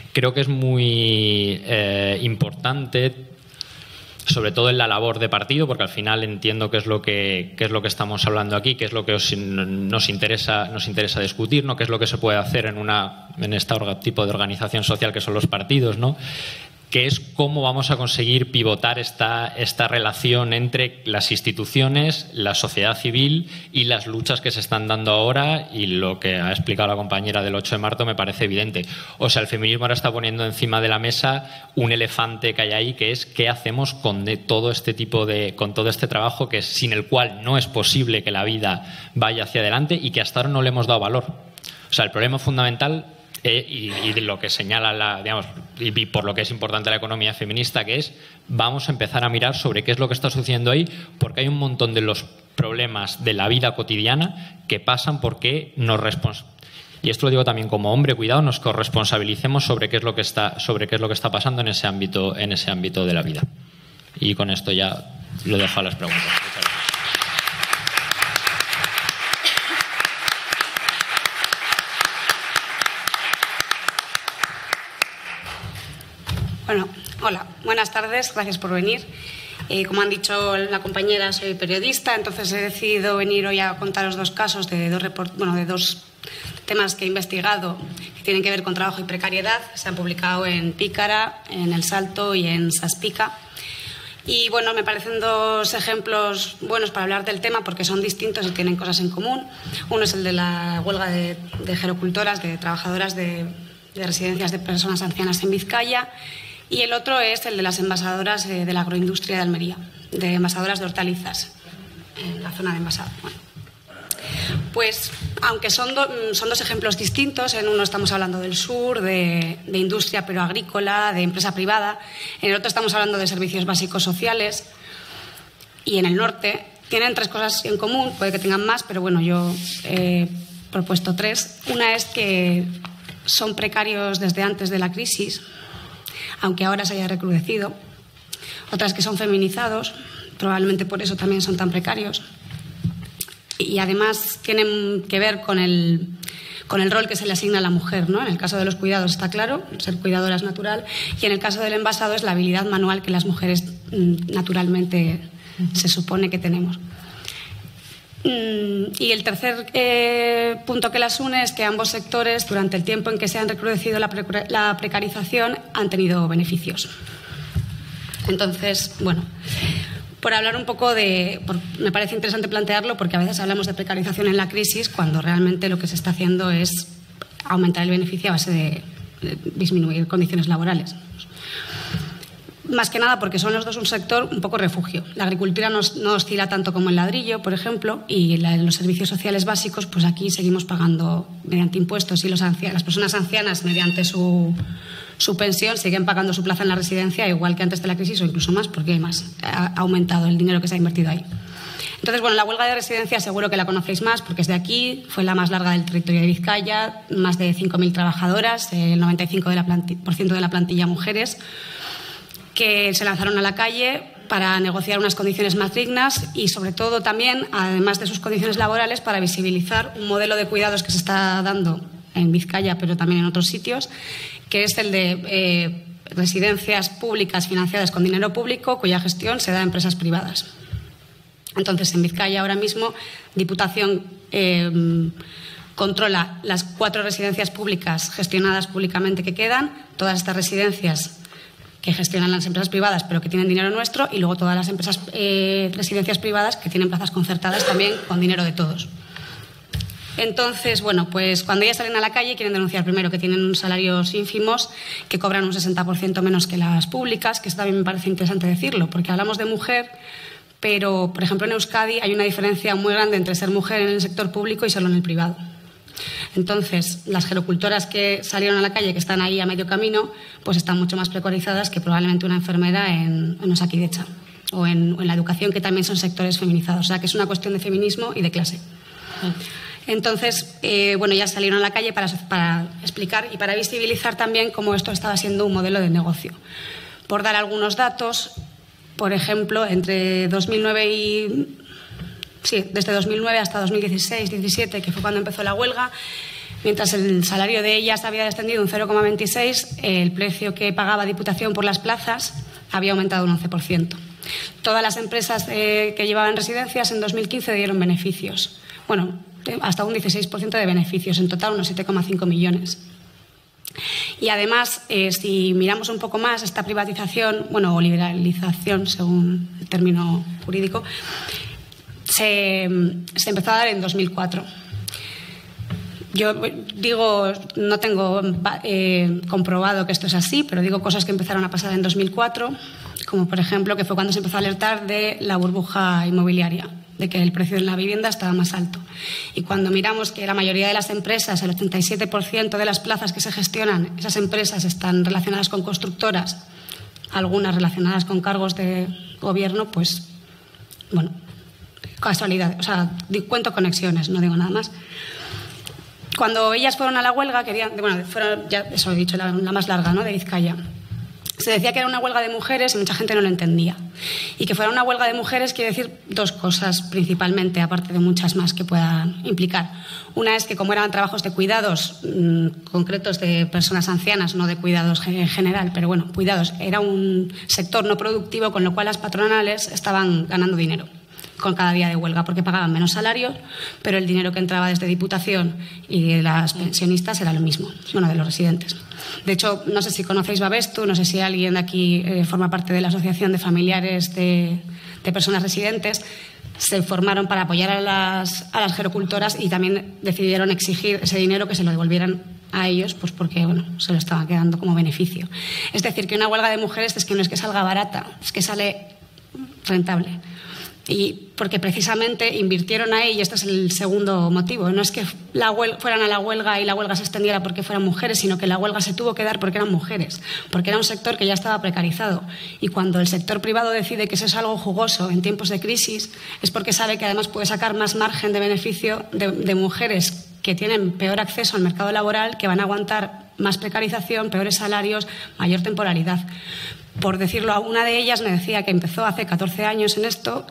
creo que es muy eh, importante, sobre todo en la labor de partido, porque al final entiendo que es lo que, que es lo que estamos hablando aquí, que es lo que os, nos interesa nos interesa discutir, ¿no? Qué es lo que se puede hacer en una en este tipo de organización social que son los partidos, ¿no? Que es cómo vamos a conseguir pivotar esta, esta relación entre las instituciones, la sociedad civil y las luchas que se están dando ahora, y lo que ha explicado la compañera del ocho de marzo me parece evidente. O sea, el feminismo ahora está poniendo encima de la mesa un elefante que hay ahí, que es qué hacemos con de todo este tipo de, con todo este trabajo que sin el cual no es posible que la vida vaya hacia adelante y que hasta ahora no le hemos dado valor. O sea, el problema fundamental Eh, y, y lo que señala la, digamos, y, y por lo que es importante la economía feminista, que es vamos a empezar a mirar sobre qué es lo que está sucediendo ahí, porque hay un montón de los problemas de la vida cotidiana que pasan porque nos respons- y esto lo digo también como hombre, cuidado, nos corresponsabilicemos sobre qué es lo que está sobre qué es lo que está pasando en ese ámbito en ese ámbito de la vida. Y con esto ya lo dejo a las preguntas. Muchas gracias. Bueno, hola, buenas tardes, gracias por venir. Eh, como han dicho la compañera, soy periodista, entonces he decidido venir hoy a contaros dos casos de dos, report- bueno, de dos temas que he investigado que tienen que ver con trabajo y precariedad. Se han publicado en Pícara, en El Salto y en Saspica. Y bueno, me parecen dos ejemplos buenos para hablar del tema porque son distintos y tienen cosas en común. Uno es el de la huelga de, de gerocultoras, de trabajadoras de, de residencias de personas ancianas en Vizcaya. Y el otro es el de las envasadoras de la agroindustria de Almería, de envasadoras de hortalizas, en la zona de envasado. Bueno, pues, aunque son, do, son dos ejemplos distintos, en uno estamos hablando del sur, de, de industria pero agrícola, de empresa privada, en el otro estamos hablando de servicios básicos sociales, y en el norte tienen tres cosas en común, puede que tengan más, pero bueno, yo he propuesto tres. Una es que son precarios desde antes de la crisis, aunque ahora se haya recrudecido. Otras que son feminizados, probablemente por eso también son tan precarios. Y además tienen que ver con el, con el rol que se le asigna a la mujer, ¿no? En el caso de los cuidados está claro, ser cuidadora es natural, y en el caso del envasado es la habilidad manual que las mujeres naturalmente se supone que tenemos. Y el tercer eh, punto que las une es que ambos sectores, durante el tiempo en que se han recrudecido la, pre- la precarización, han tenido beneficios. Entonces, bueno, por hablar un poco de... Por, me parece interesante plantearlo porque a veces hablamos de precarización en la crisis cuando realmente lo que se está haciendo es aumentar el beneficio a base de, de disminuir condiciones laborales. Más que nada porque son los dos un sector un poco refugio. La agricultura no, no oscila tanto como el ladrillo, por ejemplo, y la, los servicios sociales básicos, pues aquí seguimos pagando mediante impuestos, y los ancianos, las personas ancianas, mediante su, su pensión, siguen pagando su plaza en la residencia igual que antes de la crisis o incluso más, porque además ha aumentado el dinero que se ha invertido ahí. Entonces, bueno, la huelga de residencia seguro que la conocéis más porque es de aquí, fue la más larga del territorio de Vizcaya, más de cinco mil trabajadoras, el noventa y cinco por ciento de la plantilla mujeres, que se lanzaron a la calle para negociar unas condiciones más dignas y, sobre todo, también, además de sus condiciones laborales, para visibilizar un modelo de cuidados que se está dando en Vizcaya, pero también en otros sitios, que es el de eh, residencias públicas financiadas con dinero público, cuya gestión se da a empresas privadas. Entonces, en Vizcaya ahora mismo, Diputación eh, controla las cuatro residencias públicas gestionadas públicamente que quedan, todas estas residencias que gestionan las empresas privadas pero que tienen dinero nuestro, y luego todas las empresas eh, residencias privadas que tienen plazas concertadas también con dinero de todos. Entonces, bueno, pues cuando ellas salen a la calle quieren denunciar primero que tienen unos salarios ínfimos, que cobran un sesenta por ciento menos que las públicas, que esto también me parece interesante decirlo, porque hablamos de mujer, pero, por ejemplo, en Euskadi hay una diferencia muy grande entre ser mujer en el sector público y solo en el privado. Entonces, las gerocultoras que salieron a la calle, que están ahí a medio camino, pues están mucho más precarizadas que probablemente una enfermera en, en Osakidecha o en, o en la educación, que también son sectores feminizados. O sea, que es una cuestión de feminismo y de clase. Entonces, eh, bueno, ya salieron a la calle para, para explicar y para visibilizar también cómo esto estaba siendo un modelo de negocio. Por dar algunos datos, por ejemplo, entre dos mil nueve y... Sí, desde dos mil nueve hasta dos mil dieciséis diecisiete, que fue cuando empezó la huelga, Mientras el salario de ellas había descendido un cero coma veintiséis, el precio que pagaba Diputación por las plazas había aumentado un once por ciento. Todas las empresas eh, que llevaban residencias en dos mil quince dieron beneficios. Bueno, hasta un dieciséis por ciento de beneficios, en total unos siete coma cinco millones. Y además, eh, si miramos un poco más esta privatización, bueno, o liberalización, según el término jurídico, se, se empezó a dar en dos mil cuatro. Yo digo, no tengo eh, comprobado que esto es así, pero digo cosas que empezaron a pasar en dos mil cuatro, como por ejemplo que fue cuando se empezó a alertar de la burbuja inmobiliaria, de que el precio de la vivienda estaba más alto. Y cuando miramos que la mayoría de las empresas, el ochenta y siete por ciento de las plazas que se gestionan, esas empresas están relacionadas con constructoras, algunas relacionadas con cargos de gobierno, pues, bueno, casualidad. O sea, cuento conexiones, no digo nada más. Cuando ellas fueron a la huelga, querían, bueno, fueron, ya eso he dicho, la, la más larga, ¿no?, de Vizcaya. Se decía que era una huelga de mujeres y mucha gente no lo entendía. Y que fuera una huelga de mujeres quiere decir dos cosas principalmente, aparte de muchas más que puedan implicar. Una es que como eran trabajos de cuidados mmm, concretos de personas ancianas, no de cuidados en general, pero bueno, cuidados, era un sector no productivo, con lo cual las patronales estaban ganando dinero con cada día de huelga, porque pagaban menos salarios, pero el dinero que entraba desde Diputación y de las pensionistas era lo mismo, bueno, de los residentes. De hecho, no sé si conocéis Babestu, no sé si alguien de aquí eh, forma parte de la Asociación de Familiares de, de Personas Residentes. Se formaron para apoyar a las, a las gerocultoras y también decidieron exigir ese dinero, que se lo devolvieran a ellos, pues porque bueno, se lo estaban quedando como beneficio. Es decir, que una huelga de mujeres es que no es que salga barata, es que sale rentable. Y porque precisamente invirtieron ahí, y este es el segundo motivo, no es que la huelga, fueran a la huelga y la huelga se extendiera porque fueran mujeres, sino que la huelga se tuvo que dar porque eran mujeres, porque era un sector que ya estaba precarizado. Y cuando el sector privado decide que eso es algo jugoso en tiempos de crisis, es porque sabe que además puede sacar más margen de beneficio de, de mujeres que tienen peor acceso al mercado laboral, que van a aguantar más precarización, peores salarios, mayor temporalidad. Por decirlo, una de ellas me decía que empezó hace catorce años en esto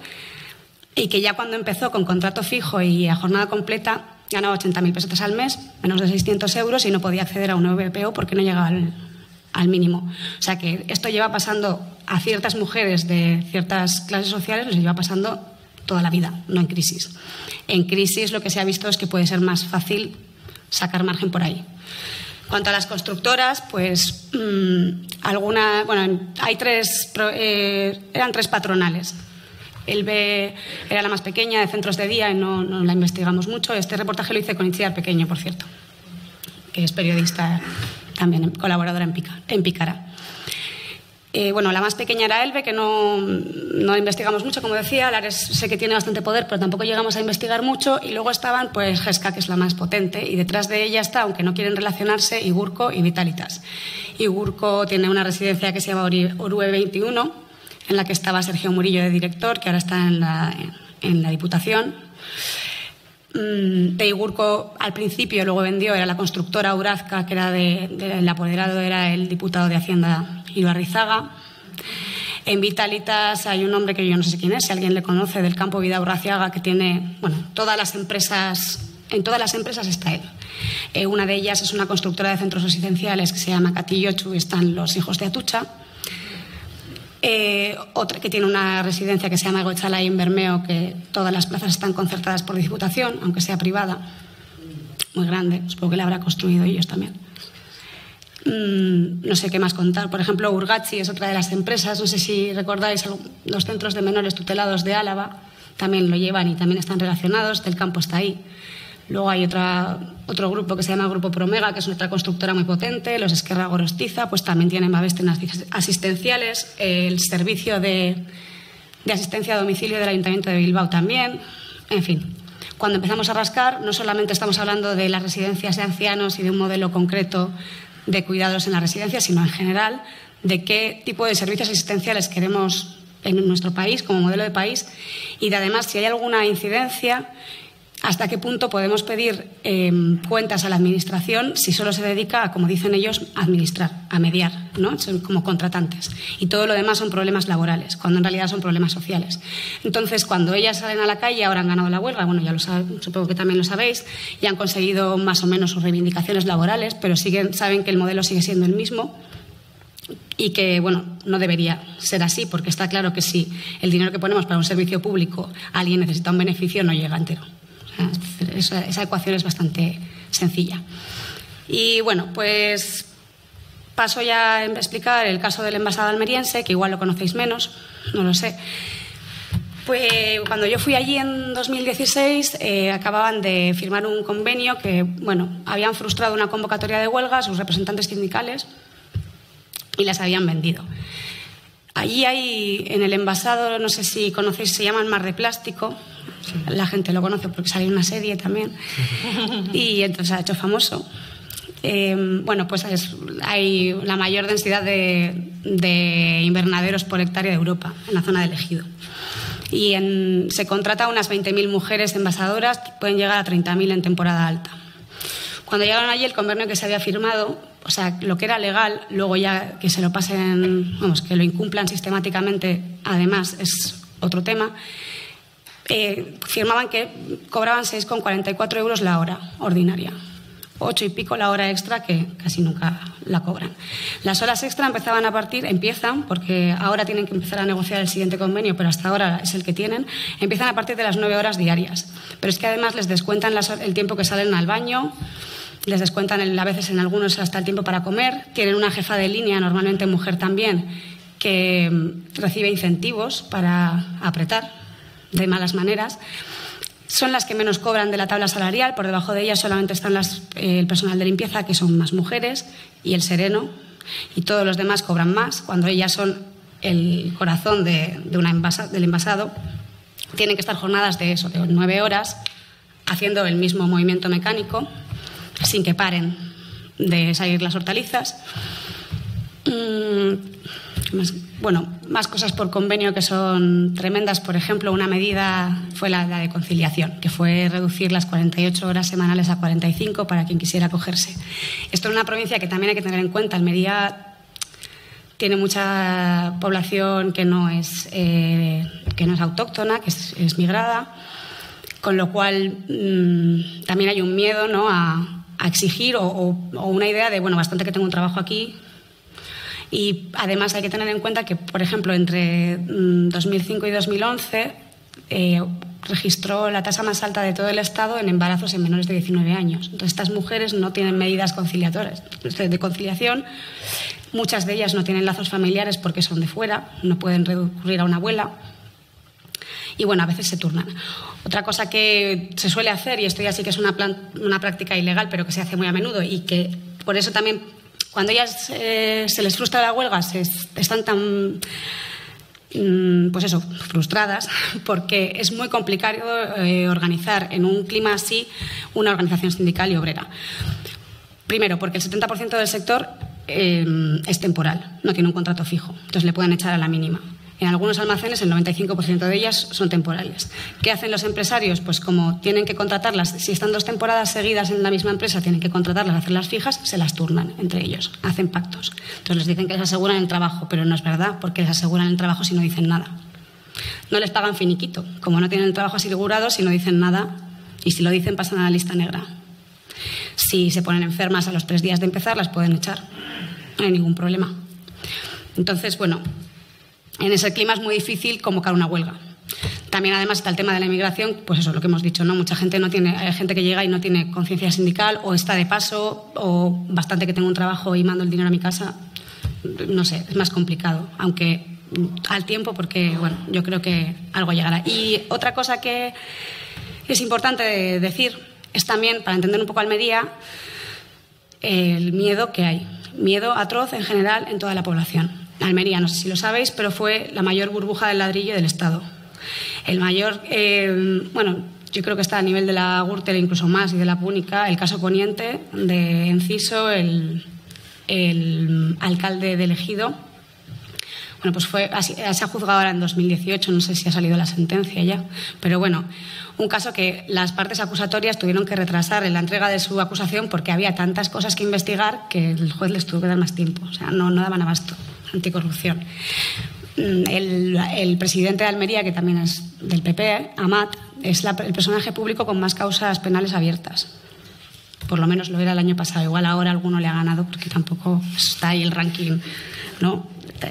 y que ya cuando empezó con contrato fijo y a jornada completa ganaba ochenta mil pesetas al mes, menos de seiscientos euros, y no podía acceder a un V P O porque no llegaba al, al mínimo. O sea que esto lleva pasando a ciertas mujeres de ciertas clases sociales, les lleva pasando toda la vida, no en crisis. En crisis lo que se ha visto es que puede ser más fácil sacar margen por ahí. En cuanto a las constructoras, pues mmm, alguna, bueno, hay tres, eh, eran tres patronales. El B era la más pequeña, de centros de día, y no, no la investigamos mucho. Este reportaje lo hice con Itziar Pequeño, por cierto, que es periodista también, colaboradora en, Pica, en Picara. Eh, bueno, la más pequeña era Elbe, que no, no investigamos mucho, como decía. Lares sé que tiene bastante poder, pero tampoco llegamos a investigar mucho. Y luego estaban, pues, Gesca, que es la más potente, y detrás de ella está, aunque no quieren relacionarse, Igurco y Vitalitas. Igurco tiene una residencia que se llama Orue veintiuno, en la que estaba Sergio Murillo de director, que ahora está en la, en la Diputación. De Igurco al principio, luego vendió, era la constructora Urazca, que era de, de, el apoderado era el diputado de Hacienda Ibarrizaga. En Vitalitas hay un hombre que yo no sé quién es, si alguien le conoce, del campo Vidaurraciaga, que tiene, bueno, todas las empresas, en todas las empresas está él. Eh, una de ellas es una constructora de centros residenciales que se llama Catillochu, y están los hijos de Atucha. Eh, otra que tiene una residencia que se llama Goitzalai en Bermeo, que todas las plazas están concertadas por Diputación, aunque sea privada, muy grande, supongo que la habrá construido ellos también. Mm, no sé qué más contar. Por ejemplo, Urgatzi es otra de las empresas, no sé si recordáis los centros de menores tutelados de Álava, también lo llevan y también están relacionados, del campo está ahí. Luego hay otra, otro grupo que se llama Grupo Promega, que es otra constructora muy potente. Los Esquerra Gorostiza, pues también tienen babestenas asistenciales. El servicio de, de asistencia a domicilio del Ayuntamiento de Bilbao también. En fin, cuando empezamos a rascar, no solamente estamos hablando de las residencias de ancianos y de un modelo concreto de cuidados en las residencias, sino en general de qué tipo de servicios asistenciales queremos en nuestro país, como modelo de país, y de además si hay alguna incidencia hasta qué punto podemos pedir eh, cuentas a la administración si solo se dedica a, como dicen ellos, a administrar, a mediar, ¿no? Son como contratantes. Y todo lo demás son problemas laborales, cuando en realidad son problemas sociales. Entonces, cuando ellas salen a la calle, ahora han ganado la huelga, bueno, ya lo saben, supongo que también lo sabéis, y han conseguido más o menos sus reivindicaciones laborales, pero siguen, saben que el modelo sigue siendo el mismo. Y que, bueno, no debería ser así, porque está claro que si el dinero que ponemos para un servicio público alguien necesita un beneficio, no llega entero. O sea, esa, esa ecuación es bastante sencilla. Y bueno, pues paso ya a explicar el caso del envasado almeriense, que igual lo conocéis menos, no lo sé. Pues cuando yo fui allí en dos mil dieciséis, eh, acababan de firmar un convenio que, bueno, habían frustrado una convocatoria de huelga a sus representantes sindicales y las habían vendido. Allí hay, en el envasado, no sé si conocéis, se llama el Mar de Plástico. Sí. La gente lo conoce porque sale una serie también. Y entonces ha hecho famoso. Eh, bueno, pues es, hay la mayor densidad de, de invernaderos por hectárea de Europa, en la zona del Ejido. Y en, se contrata a unas veinte mil mujeres envasadoras, que pueden llegar a treinta mil en temporada alta. Cuando llegaron allí, el convenio que se había firmado, o sea, lo que era legal, luego ya que se lo pasen, vamos, que lo incumplan sistemáticamente, además, es otro tema, eh, firmaban que cobraban seis con cuarenta y cuatro euros la hora ordinaria. Ocho y pico la hora extra, que casi nunca la cobran. Las horas extra empezaban a partir, empiezan, porque ahora tienen que empezar a negociar el siguiente convenio, pero hasta ahora es el que tienen, empiezan a partir de las nueve horas diarias. Pero es que además les descuentan las, el tiempo que salen al baño, les descuentan el, a veces en algunos hasta el tiempo para comer, tienen una jefa de línea, normalmente mujer también, que recibe incentivos para apretar de malas maneras. Son las que menos cobran de la tabla salarial, por debajo de ellas solamente están las, eh, el personal de limpieza, que son más mujeres, y el sereno, y todos los demás cobran más. Cuando ellas son el corazón de, de una envasa, del envasado, tienen que estar jornadas de eso, de nueve horas, haciendo el mismo movimiento mecánico, sin que paren de salir las hortalizas. Mm, más, bueno, más cosas por convenio que son tremendas. Por ejemplo, una medida fue la, la de conciliación, que fue reducir las cuarenta y ocho horas semanales a cuarenta y cinco para quien quisiera acogerse. Esto es una provincia que también hay que tener en cuenta. Almería tiene mucha población que no es, eh, que no es autóctona, que es, es migrada, con lo cual mmm, también hay un miedo, ¿no?, a, a exigir o, o, o una idea de, bueno, bastante que tengo un trabajo aquí. Y además hay que tener en cuenta que, por ejemplo, entre mmm, dos mil cinco y dos mil once eh, registró la tasa más alta de todo el Estado en embarazos en menores de diecinueve años. Entonces, estas mujeres no tienen medidas conciliatorias de conciliación. Muchas de ellas no tienen lazos familiares porque son de fuera, no pueden recurrir a una abuela. Y bueno, a veces se turnan. Otra cosa que se suele hacer, y esto ya sí que es una, plan, una práctica ilegal, pero que se hace muy a menudo, y que por eso también, cuando ellas eh, se les frustra la huelga, se, están tan, pues eso, frustradas, porque es muy complicado eh, organizar en un clima así una organización sindical y obrera. Primero, porque el setenta por ciento del sector eh, es temporal, no tiene un contrato fijo, entonces le pueden echar a la mínima. En algunos almacenes el noventa y cinco por ciento de ellas son temporales. ¿Qué hacen los empresarios? Pues como tienen que contratarlas, si están dos temporadas seguidas en la misma empresa, tienen que contratarlas, hacerlas fijas, se las turnan entre ellos, hacen pactos. Entonces les dicen que les aseguran el trabajo, pero no es verdad, porque les aseguran el trabajo si no dicen nada. No les pagan finiquito, como no tienen el trabajo asegurado, si no dicen nada, y si lo dicen pasan a la lista negra. Si se ponen enfermas a los tres días de empezar, las pueden echar, no hay ningún problema. Entonces, bueno, en ese clima es muy difícil convocar una huelga. También, además, está el tema de la inmigración, pues eso, lo que hemos dicho, ¿no? Mucha gente no tiene, hay gente que llega y no tiene conciencia sindical, o está de paso, o bastante que tengo un trabajo y mando el dinero a mi casa. No sé, es más complicado, aunque al tiempo, porque, bueno, yo creo que algo llegará. Y otra cosa que es importante decir es también, para entender un poco Almería, el miedo que hay. Miedo atroz en general en toda la población. Almería, no sé si lo sabéis, pero fue la mayor burbuja del ladrillo del Estado. El mayor, eh, bueno, yo creo que está a nivel de la Gürtel, incluso más, y de la Púnica, el caso Poniente de Enciso, el, el alcalde de Ejido. Bueno, pues fue, se ha juzgado ahora en dos mil dieciocho, no sé si ha salido la sentencia ya, pero bueno, un caso que las partes acusatorias tuvieron que retrasar en la entrega de su acusación porque había tantas cosas que investigar que el juez les tuvo que dar más tiempo, o sea, no, no daban abasto. Anticorrupción. El, el presidente de Almería, que también es del P P, Amat, es la, el personaje público con más causas penales abiertas. Por lo menos lo era el año pasado. Igual ahora alguno le ha ganado porque tampoco está ahí el ranking, ¿no?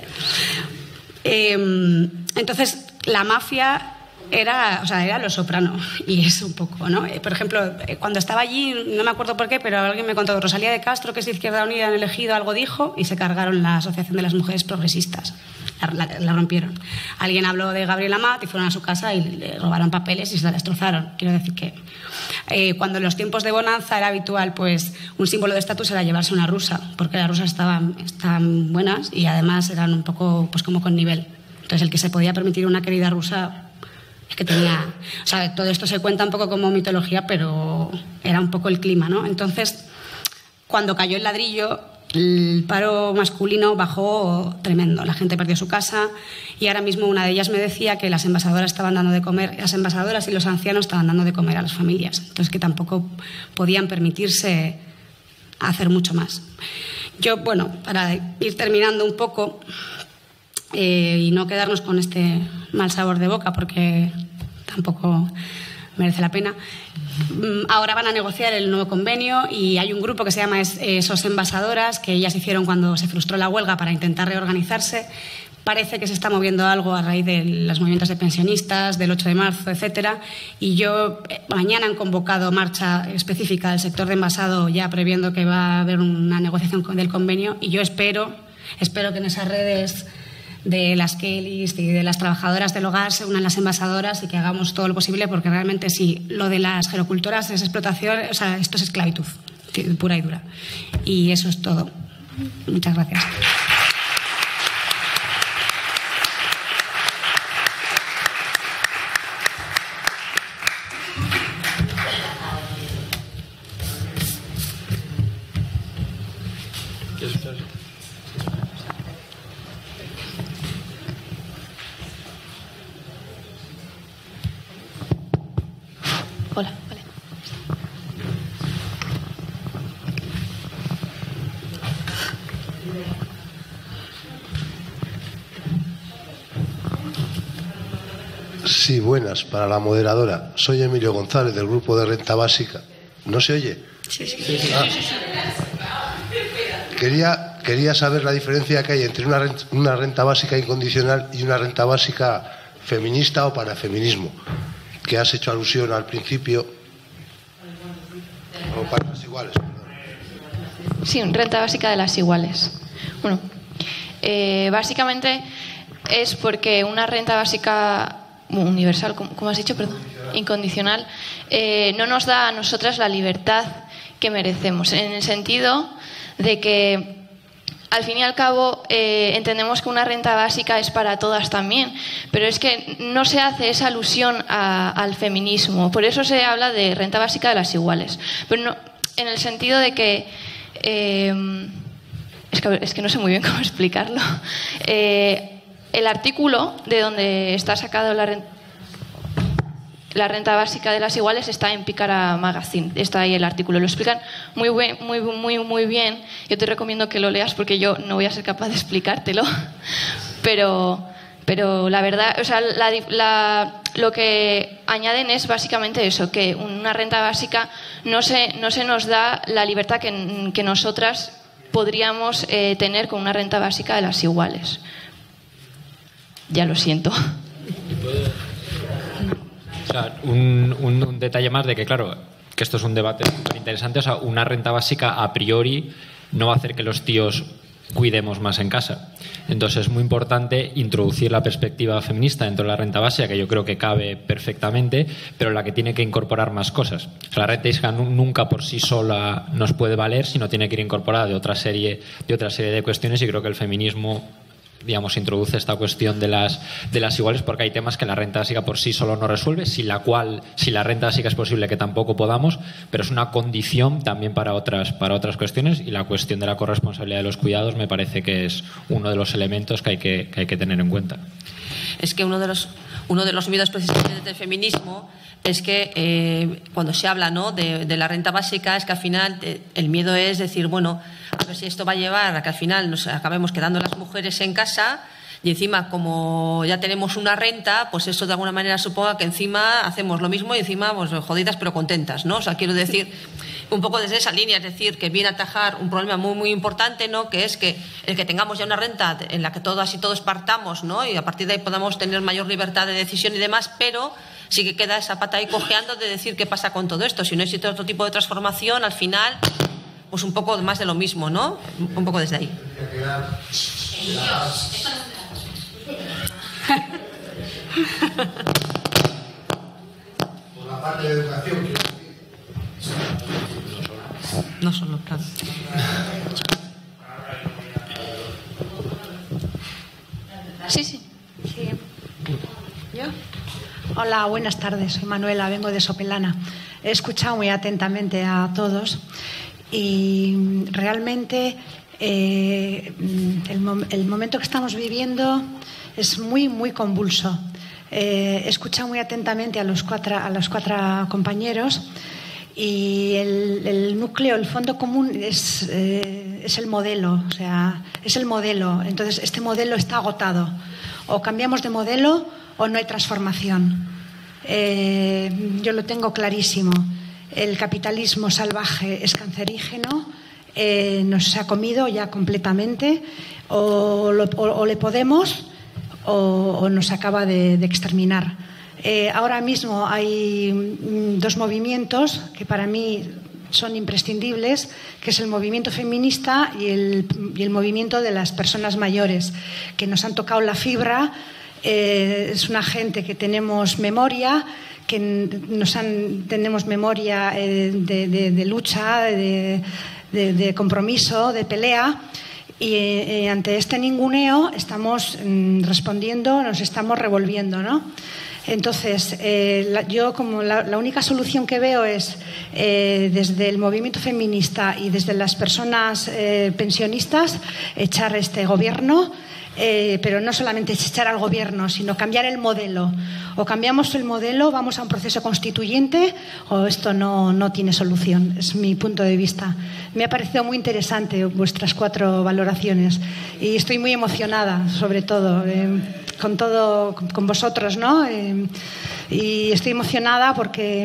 Eh, entonces, la mafia era, o sea, era Los Soprano, y es un poco, ¿no? Por ejemplo, cuando estaba allí, no me acuerdo por qué, pero alguien me contó, Rosalía de Castro, que es de Izquierda Unida, han elegido, algo dijo, y se cargaron la Asociación de las Mujeres Progresistas. La, la, la rompieron. Alguien habló de Gabriel Amat y fueron a su casa y le robaron papeles y se la destrozaron. Quiero decir que eh, cuando en los tiempos de bonanza era habitual, pues un símbolo de estatus era llevarse una rusa, porque las rusas estaban, estaban buenas y además eran un poco, pues como con nivel. Entonces el que se podía permitir una querida rusa es que tenía, o sea, todo esto se cuenta un poco como mitología, pero era un poco el clima, ¿no? Entonces, cuando cayó el ladrillo, el paro masculino bajó tremendo. La gente perdió su casa y ahora mismo una de ellas me decía que las envasadoras estaban dando de comer, las envasadoras y los ancianos estaban dando de comer a las familias. Entonces, que tampoco podían permitirse hacer mucho más. Yo, bueno, para ir terminando un poco, Eh, y no quedarnos con este mal sabor de boca porque tampoco merece la pena. Ahora van a negociar el nuevo convenio y hay un grupo que se llama SOS Envasadoras, que ellas hicieron cuando se frustró la huelga para intentar reorganizarse. Parece que se está moviendo algo a raíz de los movimientos de pensionistas, del ocho de marzo, etcétera. Y yo, mañana han convocado marcha específica del sector de envasado, ya previendo que va a haber una negociación del convenio, y yo espero, espero que en esas redes de las Kellys y de las trabajadoras del hogar se unan las envasadoras y que hagamos todo lo posible, porque realmente sí, lo de las gerocultoras es explotación, o sea, esto es esclavitud pura y dura. Y eso es todo. Muchas gracias. Hola, vale. Sí, buenas, para la moderadora. Soy Emilio González, del Grupo de Renta Básica. ¿No se oye? Sí, sí, sí. Ah. Quería, quería saber la diferencia que hay entre una renta, una renta básica incondicional y una renta básica feminista o para feminismo, que has hecho alusión al principio, o para las iguales. Sí, renta básica de las iguales. Bueno, eh, básicamente es porque una renta básica universal, ¿cómo has dicho? Perdón, incondicional, eh, no nos da a nosotras la libertad que merecemos, en el sentido de que al fin y al cabo eh, entendemos que una renta básica es para todas también, pero es que no se hace esa alusión a, al feminismo, por eso se habla de renta básica de las iguales, pero no, en el sentido de que eh, es que, es que no sé muy bien cómo explicarlo. Eh, el artículo de donde está sacado la renta La renta básica de las iguales está en Pícara Magazine, está ahí el artículo, lo explican muy, buen, muy, muy, muy bien. Yo te recomiendo que lo leas porque yo no voy a ser capaz de explicártelo, pero, pero la verdad, o sea, la, la, lo que añaden es básicamente eso, que una renta básica no se, no se nos da la libertad que, que nosotras podríamos eh, tener con una renta básica de las iguales. Ya lo siento. O sea, un, un, un detalle más de que, claro, que esto es un debate súper interesante. O sea, una renta básica a priori no va a hacer que los tíos cuidemos más en casa. Entonces es muy importante introducir la perspectiva feminista dentro de la renta básica, que yo creo que cabe perfectamente, pero la que tiene que incorporar más cosas. O sea, la renta básica nunca por sí sola nos puede valer, sino tiene que ir incorporada de otra serie, de otra serie de cuestiones, y creo que el feminismo digamos, introduce esta cuestión de las, de las iguales, porque hay temas que la renta básica por sí solo no resuelve, sin la cual, si la renta básica es posible que tampoco podamos, pero es una condición también para otras, para otras cuestiones, y la cuestión de la corresponsabilidad de los cuidados me parece que es uno de los elementos que hay que, que, hay que tener en cuenta. Es que uno de los, uno de los miedos precisamente del feminismo es que eh, cuando se habla, ¿no?, de, de la renta básica, es que al final eh, el miedo es decir, bueno, a ver si esto va a llevar a que al final nos acabemos quedando las mujeres en casa y encima como ya tenemos una renta, pues eso de alguna manera suponga que encima hacemos lo mismo y encima pues jodidas pero contentas, ¿no? O sea, quiero decir, un poco desde esa línea, es decir, que viene a atajar un problema muy muy importante, ¿no?, que es que el que tengamos ya una renta en la que todas y todos partamos, ¿no?, y a partir de ahí podamos tener mayor libertad de decisión y demás, pero sí que queda esa pata ahí cojeando de decir qué pasa con todo esto. Si no existe otro tipo de transformación, al final, pues un poco más de lo mismo, ¿no? Un poco desde ahí. Por la parte de educación. No solo, claro. Sí, sí. Sí. ¿Yo? Hola, buenas tardes. Soy Manuela, vengo de Sopelana. He escuchado muy atentamente a todos y realmente eh, el, mom- el momento que estamos viviendo es muy, muy convulso. Eh, he escuchado muy atentamente a los cuatro, a los cuatro compañeros y el, el núcleo, el fondo común es, eh, es el modelo, o sea, es el modelo. Entonces, este modelo está agotado. O cambiamos de modelo o no hay transformación. Eh, yo lo tengo clarísimo. El capitalismo salvaje es cancerígeno, eh, nos ha comido ya completamente, o, lo, o, o le podemos o, o nos acaba de, de exterminar. Eh, ahora mismo hay mm, dos movimientos que para mí son imprescindibles, que es el movimiento feminista y el, y el movimiento de las personas mayores, que nos han tocado la fibra. Eh, es una gente que tenemos memoria, que nos han, tenemos memoria eh, de, de, de lucha, de, de, de compromiso, de pelea, y eh, ante este ninguneo estamos mm, respondiendo, nos estamos revolviendo, ¿no? Entonces, eh, la, yo como la, la única solución que veo es eh, desde el movimiento feminista y desde las personas eh, pensionistas echar este gobierno, eh, pero no solamente echar al gobierno, sino cambiar el modelo. O cambiamos el modelo, vamos a un proceso constituyente, o esto no, no tiene solución. Es mi punto de vista. Me ha parecido muy interesante vuestras cuatro valoraciones y estoy muy emocionada, sobre todo. Eh, con todo, con vosotros, ¿no? Eh, y estoy emocionada porque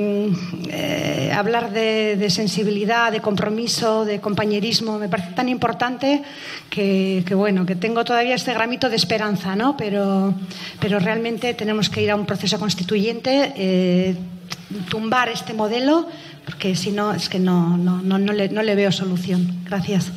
eh, hablar de, de sensibilidad, de compromiso, de compañerismo, me parece tan importante que, que bueno, que tengo todavía este gramito de esperanza, ¿no? Pero, pero realmente tenemos que ir a un proceso constituyente, eh, tumbar este modelo, porque si no, es que no, no, no, no, le, no le veo solución. Gracias.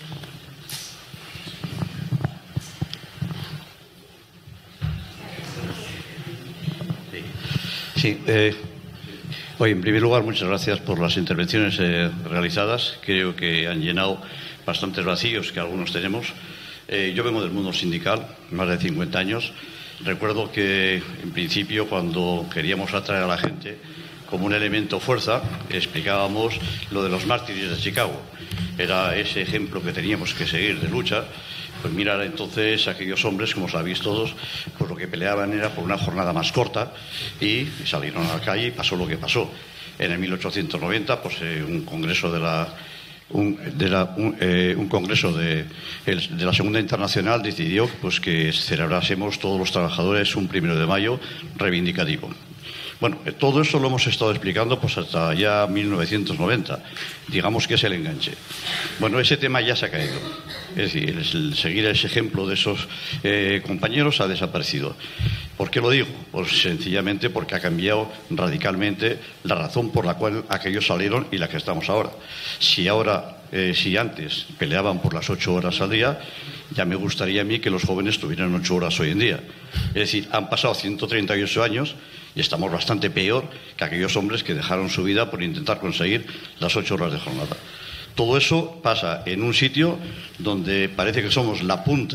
Sí, eh, oye, en primer lugar, muchas gracias por las intervenciones eh, realizadas. Creo que han llenado bastantes vacíos que algunos tenemos. Eh, yo vengo del mundo sindical, más de cincuenta años. Recuerdo que, en principio, cuando queríamos atraer a la gente como un elemento fuerza, explicábamos lo de los mártires de Chicago. Era ese ejemplo que teníamos que seguir de lucha. Pues mirar entonces a aquellos hombres, como sabéis todos, pues lo que peleaban era por una jornada más corta y salieron a la calle y pasó lo que pasó. En el mil ochocientos noventa, pues eh, un congreso de la un, de la, un, eh, un congreso de, el, de la Segunda Internacional decidió pues que celebrásemos todos los trabajadores un primero de mayo reivindicativo. Bueno, todo eso lo hemos estado explicando pues hasta ya mil novecientos noventa, digamos que es el enganche. Bueno, ese tema ya se ha caído. Es decir, el seguir ese ejemplo de esos eh, compañeros ha desaparecido. ¿Por qué lo digo? Pues sencillamente porque ha cambiado radicalmente la razón por la cual aquellos salieron y la que estamos ahora. Si ahora, eh, si antes peleaban por las ocho horas al día, ya me gustaría a mí que los jóvenes tuvieran ocho horas hoy en día. Es decir, han pasado ciento treinta y ocho años y estamos bastante peor que aquellos hombres que dejaron su vida por intentar conseguir las ocho horas de jornada. Todo eso pasa en un sitio donde parece que somos la punta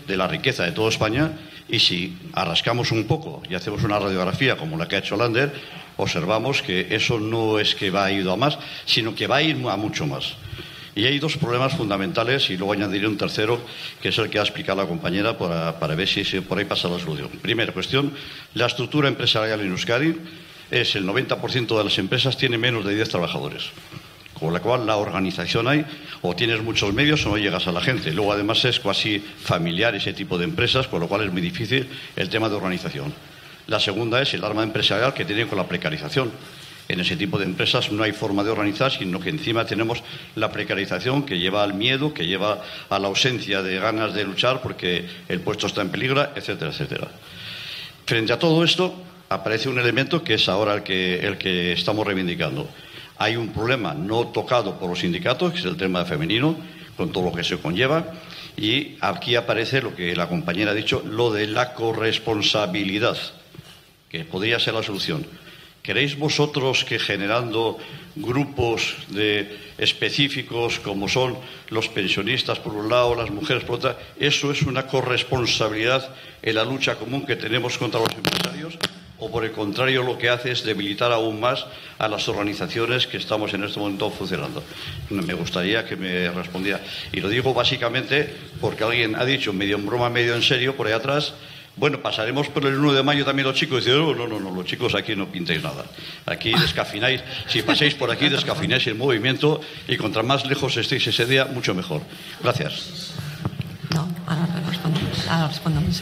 de la riqueza de toda España, y si arrascamos un poco y hacemos una radiografía como la que ha hecho Lander, observamos que eso no es que va a ir a más, sino que va a ir a mucho más. Y hay dos problemas fundamentales, y luego añadiré un tercero, que es el que ha explicado la compañera, para, para ver si, si por ahí pasa la solución. Primera cuestión, la estructura empresarial en Euskadi es el noventa por ciento de las empresas tiene menos de diez trabajadores. Con la cual la organización hay, o tienes muchos medios o no llegas a la gente. Luego además es casi familiar ese tipo de empresas, con lo cual es muy difícil el tema de organización. La segunda es el arma empresarial que tiene con la precarización. En ese tipo de empresas no hay forma de organizar, sino que encima tenemos la precarización que lleva al miedo, que lleva a la ausencia de ganas de luchar porque el puesto está en peligro, etcétera, etcétera. Frente a todo esto aparece un elemento que es ahora el que, el que estamos reivindicando. Hay un problema no tocado por los sindicatos, que es el tema femenino, con todo lo que se conlleva, y aquí aparece lo que la compañera ha dicho, lo de la corresponsabilidad, que podría ser la solución. ¿Queréis vosotros que generando grupos de específicos como son los pensionistas por un lado, las mujeres por otra, eso es una corresponsabilidad en la lucha común que tenemos contra los empresarios? ¿O por el contrario lo que hace es debilitar aún más a las organizaciones que estamos en este momento funcionando? Me gustaría que me respondiera. Y lo digo básicamente porque alguien ha dicho, medio en broma, medio en serio, por ahí atrás, bueno, pasaremos por el uno de mayo también los chicos. Y dicen, no, no, no, no, los chicos aquí no pintáis nada. Aquí descafináis, si pasáis por aquí, descafináis el movimiento y contra más lejos estéis ese día, mucho mejor. Gracias. No, ahora respondemos. Ahora respondemos, sí.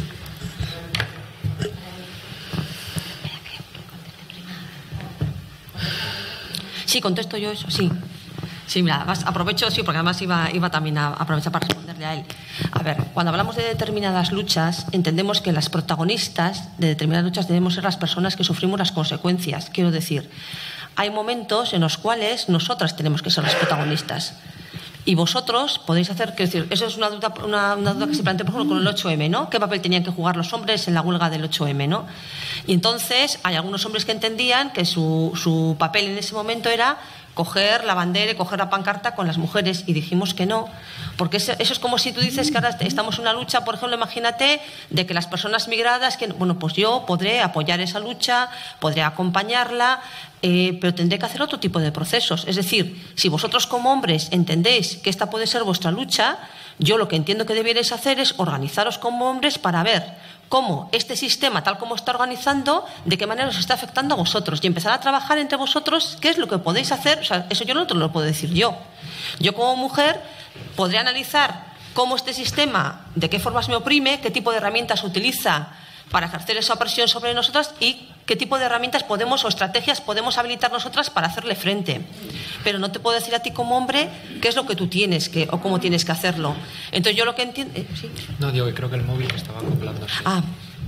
Sí, contesto yo eso, sí. Sí, mira, aprovecho, sí, porque además iba, iba también a aprovechar para responderle a él. A ver, cuando hablamos de determinadas luchas, entendemos que las protagonistas de determinadas luchas debemos ser las personas que sufrimos las consecuencias. Quiero decir, hay momentos en los cuales nosotras tenemos que ser las protagonistas. Y vosotros podéis hacer, quiero decir, eso es una duda, una, una duda que se plantea, por ejemplo, con el ocho eme, ¿no? ¿Qué papel tenían que jugar los hombres en la huelga del ocho eme, ¿no? Y entonces hay algunos hombres que entendían que su, su papel en ese momento era coger la bandera y coger la pancarta con las mujeres, y dijimos que no, porque eso, eso es como si tú dices que ahora estamos en una lucha, por ejemplo, imagínate, de que las personas migradas, que bueno, pues yo podré apoyar esa lucha, podré acompañarla, eh, pero tendré que hacer otro tipo de procesos. Es decir, si vosotros como hombres entendéis que esta puede ser vuestra lucha, yo lo que entiendo que debierais hacer es organizaros como hombres para ver cómo este sistema, tal como está organizando, de qué manera os está afectando a vosotros, y empezar a trabajar entre vosotros qué es lo que podéis hacer. O sea, eso yo no te lo puedo decir yo. Yo como mujer podré analizar cómo este sistema, de qué formas me oprime, qué tipo de herramientas utiliza para ejercer esa presión sobre nosotras y qué tipo de herramientas podemos o estrategias podemos habilitar nosotras para hacerle frente. Pero no te puedo decir a ti como hombre qué es lo que tú tienes que o cómo tienes que hacerlo. Entonces yo lo que entiendo... ¿Eh? ¿Sí? No, digo que creo que el móvil estaba acoplando. Ah,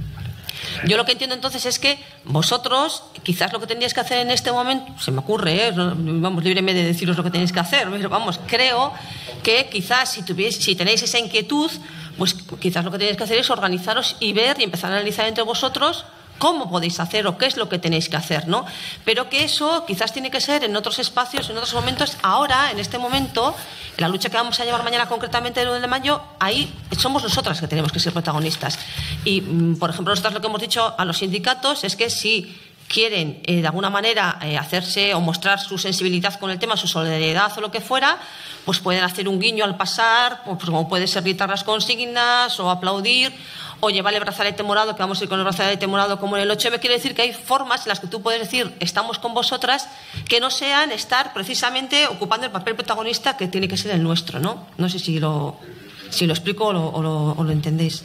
yo lo que entiendo entonces es que vosotros quizás lo que tendríais que hacer en este momento, se me ocurre, ¿eh? Vamos, líbreme de deciros lo que tenéis que hacer, pero vamos, creo que quizás si, tuvies, si tenéis esa inquietud, pues quizás lo que tenéis que hacer es organizaros y ver y empezar a analizar entre vosotros cómo podéis hacer o qué es lo que tenéis que hacer, ¿no? Pero que eso quizás tiene que ser en otros espacios, en otros momentos. Ahora, en este momento, en la lucha que vamos a llevar mañana concretamente el uno de mayo, ahí somos nosotras que tenemos que ser protagonistas. Y, por ejemplo, nosotros lo que hemos dicho a los sindicatos es que si quieren eh, de alguna manera eh, hacerse o mostrar su sensibilidad con el tema, su solidaridad o lo que fuera, pues pueden hacer un guiño al pasar, pues como puede ser gritar las consignas o aplaudir o llevar el brazalete morado, que vamos a ir con el brazalete morado como en el ocho eme. Quiere decir que hay formas en las que tú puedes decir estamos con vosotras, que no sean estar precisamente ocupando el papel protagonista que tiene que ser el nuestro, ¿no? No sé si lo, si lo explico o lo, o lo, o lo entendéis.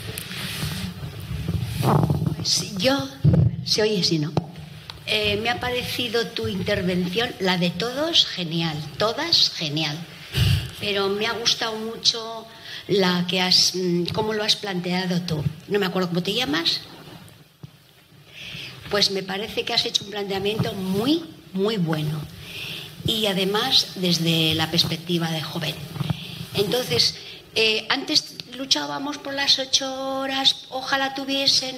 Pues yo, se oye si no, eh, me ha parecido tu intervención, la de todos, genial, todas, genial, pero me ha gustado mucho la que has, cómo lo has planteado tú. No me acuerdo cómo te llamas. Pues me parece que has hecho un planteamiento muy, muy bueno, y además desde la perspectiva de joven. Entonces, eh, antes luchábamos por las ocho horas, ojalá tuviesen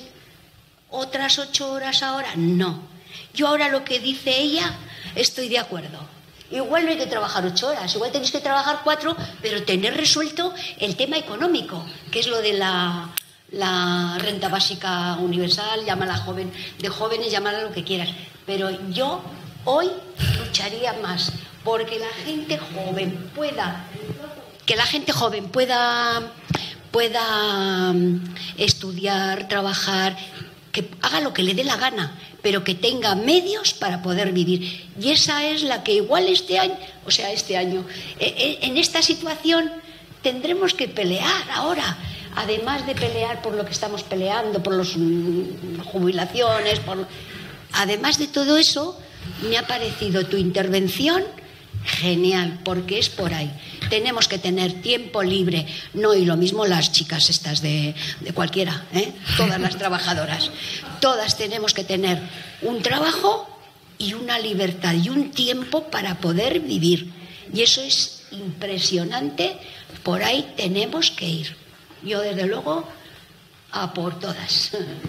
otras ocho horas ahora. No, yo ahora lo que dice ella estoy de acuerdo. Igual no hay que trabajar ocho horas, igual tenéis que trabajar cuatro, pero tener resuelto el tema económico, que es lo de la, la renta básica universal, llámala joven, de jóvenes, llámala lo que quieras. Pero yo hoy lucharía más porque la gente joven pueda, que la gente joven pueda, pueda estudiar, trabajar, que haga lo que le dé la gana, pero que tenga medios para poder vivir. Y esa es la que igual este año, o sea, este año, en esta situación tendremos que pelear ahora, además de pelear por lo que estamos peleando, por las jubilaciones, por... además de todo eso, me ha parecido tu intervención genial, porque es por ahí. Tenemos que tener tiempo libre, no y lo mismo las chicas estas de, de cualquiera, ¿eh? Todas las trabajadoras. Todas tenemos que tener un trabajo y una libertad y un tiempo para poder vivir. Y eso es impresionante, por ahí tenemos que ir. Yo desde luego a por todas.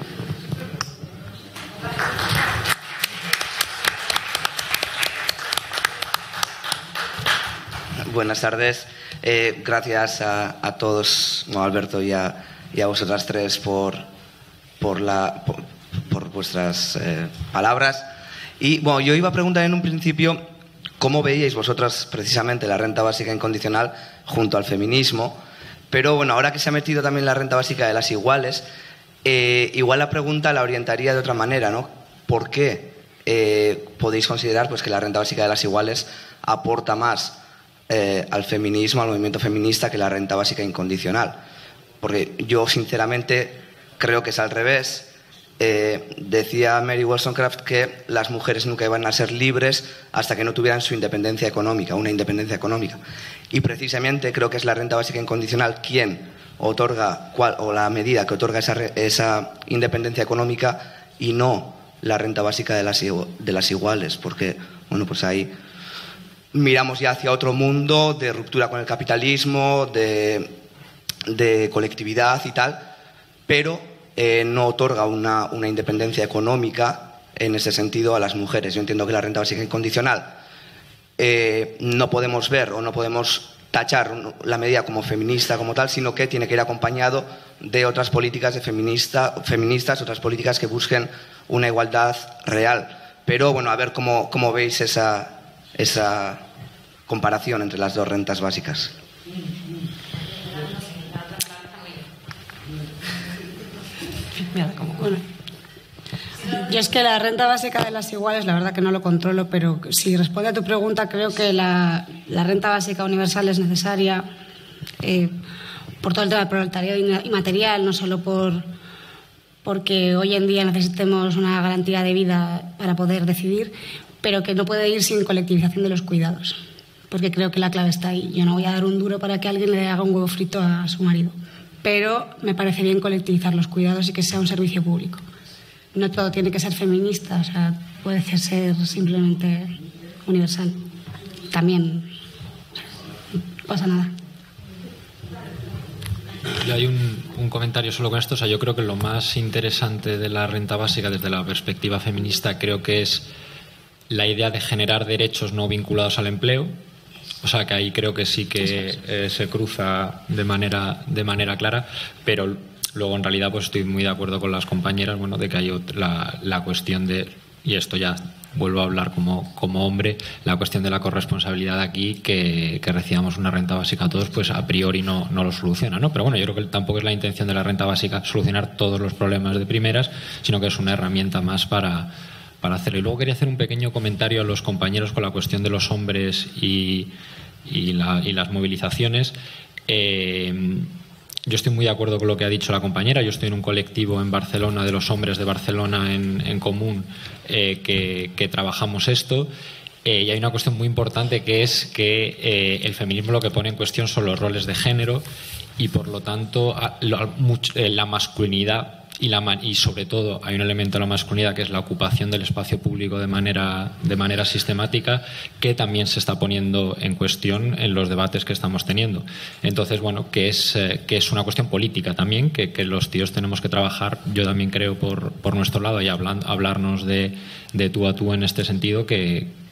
Buenas tardes. Eh, gracias a, a todos, no, Alberto, y a, y a vosotras tres por, por, la, por, por vuestras eh, palabras. Y bueno, yo iba a preguntar en un principio cómo veíais vosotras precisamente la renta básica incondicional junto al feminismo. Pero bueno, ahora que se ha metido también la renta básica de las iguales, eh, igual la pregunta la orientaría de otra manera, ¿no? ¿Por qué eh, podéis considerar pues, que la renta básica de las iguales aporta más Eh, al feminismo, al movimiento feminista, que la renta básica incondicional? Porque yo sinceramente creo que es al revés. Eh, decía Mary Wollstonecraft que las mujeres nunca iban a ser libres hasta que no tuvieran su independencia económica, una independencia económica. Y precisamente creo que es la renta básica incondicional quien otorga, cual, o la medida que otorga esa, esa independencia económica, y no la renta básica de las, de las iguales, porque bueno, pues ahí miramos ya hacia otro mundo de ruptura con el capitalismo, de, de colectividad y tal, pero eh, no otorga una, una independencia económica en ese sentido a las mujeres. Yo entiendo que la renta básica incondicional eh, no podemos ver o no podemos tachar la medida como feminista como tal, sino que tiene que ir acompañado de otras políticas de feminista, feministas, otras políticas que busquen una igualdad real. Pero bueno, a ver cómo, cómo veis esa, esa comparación entre las dos rentas básicas. Bueno, yo es que la renta básica de las iguales, la verdad que no lo controlo, pero si responde a tu pregunta, creo que la, la renta básica universal es necesaria eh, por todo el tema del proletariado inmaterial, no solo por porque hoy en día necesitemos una garantía de vida para poder decidir, pero que no puede ir sin colectivización de los cuidados, porque creo que la clave está ahí. Yo no voy a dar un duro para que alguien le haga un huevo frito a su marido, pero me parece bien colectivizar los cuidados y que sea un servicio público. No todo tiene que ser feminista, o sea, puede ser simplemente universal. También no pasa nada. Yo hay un, un comentario solo con esto. O sea, yo creo que lo más interesante de la renta básica desde la perspectiva feminista creo que es la idea de generar derechos no vinculados al empleo. O sea, que ahí creo que sí que eh, se cruza de manera, de manera clara, pero luego en realidad pues estoy muy de acuerdo con las compañeras, bueno, de que hay otra, la, la cuestión de, y esto ya vuelvo a hablar como, como hombre, la cuestión de la corresponsabilidad aquí, que, que recibamos una renta básica a todos, pues a priori no, no lo soluciona, ¿no? Pero bueno, yo creo que tampoco es la intención de la renta básica solucionar todos los problemas de primeras, sino que es una herramienta más para, para hacerlo. Y luego quería hacer un pequeño comentario a los compañeros con la cuestión de los hombres y, y, la, y las movilizaciones. Eh, Yo estoy muy de acuerdo con lo que ha dicho la compañera. Yo estoy en un colectivo en Barcelona, de los hombres de Barcelona en, en común, eh, que, que trabajamos esto. Eh, y hay una cuestión muy importante, que es que eh, el feminismo lo que pone en cuestión son los roles de género y, por lo tanto, a, lo, much, eh, la masculinidad y, la, y, sobre todo, hay un elemento de la masculinidad que es la ocupación del espacio público de manera, de manera sistemática, que también se está poniendo en cuestión en los debates que estamos teniendo. Entonces, bueno, que es, eh, que es una cuestión política también, que, que los tíos tenemos que trabajar, yo también creo, por, por nuestro lado, y hablan, hablarnos de, de tú a tú en este sentido, que,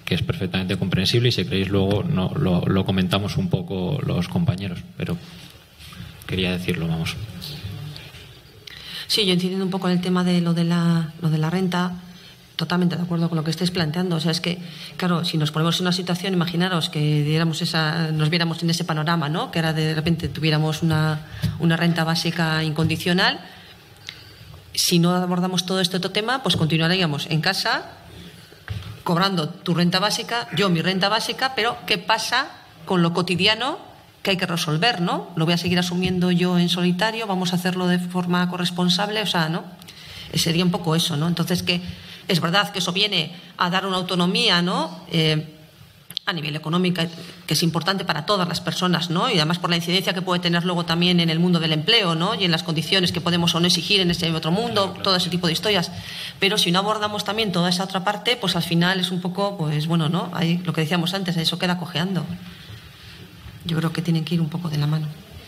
que es perfectamente comprensible y si queréis luego no, lo, lo comentamos un poco los compañeros, pero quería decirlo, vamos. Sí, yo entiendo un poco el tema de lo de la, lo de la renta. Totalmente de acuerdo con lo que estáis planteando. O sea, es que, claro, si nos ponemos en una situación, imaginaros que diéramos esa, nos viéramos en ese panorama, ¿no? Que ahora de repente tuviéramos una, una renta básica incondicional. Si no abordamos todo este otro tema, pues continuaríamos en casa cobrando tu renta básica, yo mi renta básica, pero ¿qué pasa con lo cotidiano que hay que resolver, ¿no? Lo voy a seguir asumiendo yo en solitario, vamos a hacerlo de forma corresponsable, o sea, ¿no? Sería un poco eso, ¿no? Entonces, que es verdad que eso viene a dar una autonomía, ¿no? Eh, a nivel económico, que es importante para todas las personas, ¿no? Y además por la incidencia que puede tener luego también en el mundo del empleo, ¿no? Y en las condiciones que podemos o no exigir en ese otro mundo, claro, todo ese tipo de historias. Pero si no abordamos también toda esa otra parte, pues al final es un poco, pues bueno, ¿no? Ahí, lo que decíamos antes, eso queda cojeando. Yo creo que tienen que ir un poco de la mano.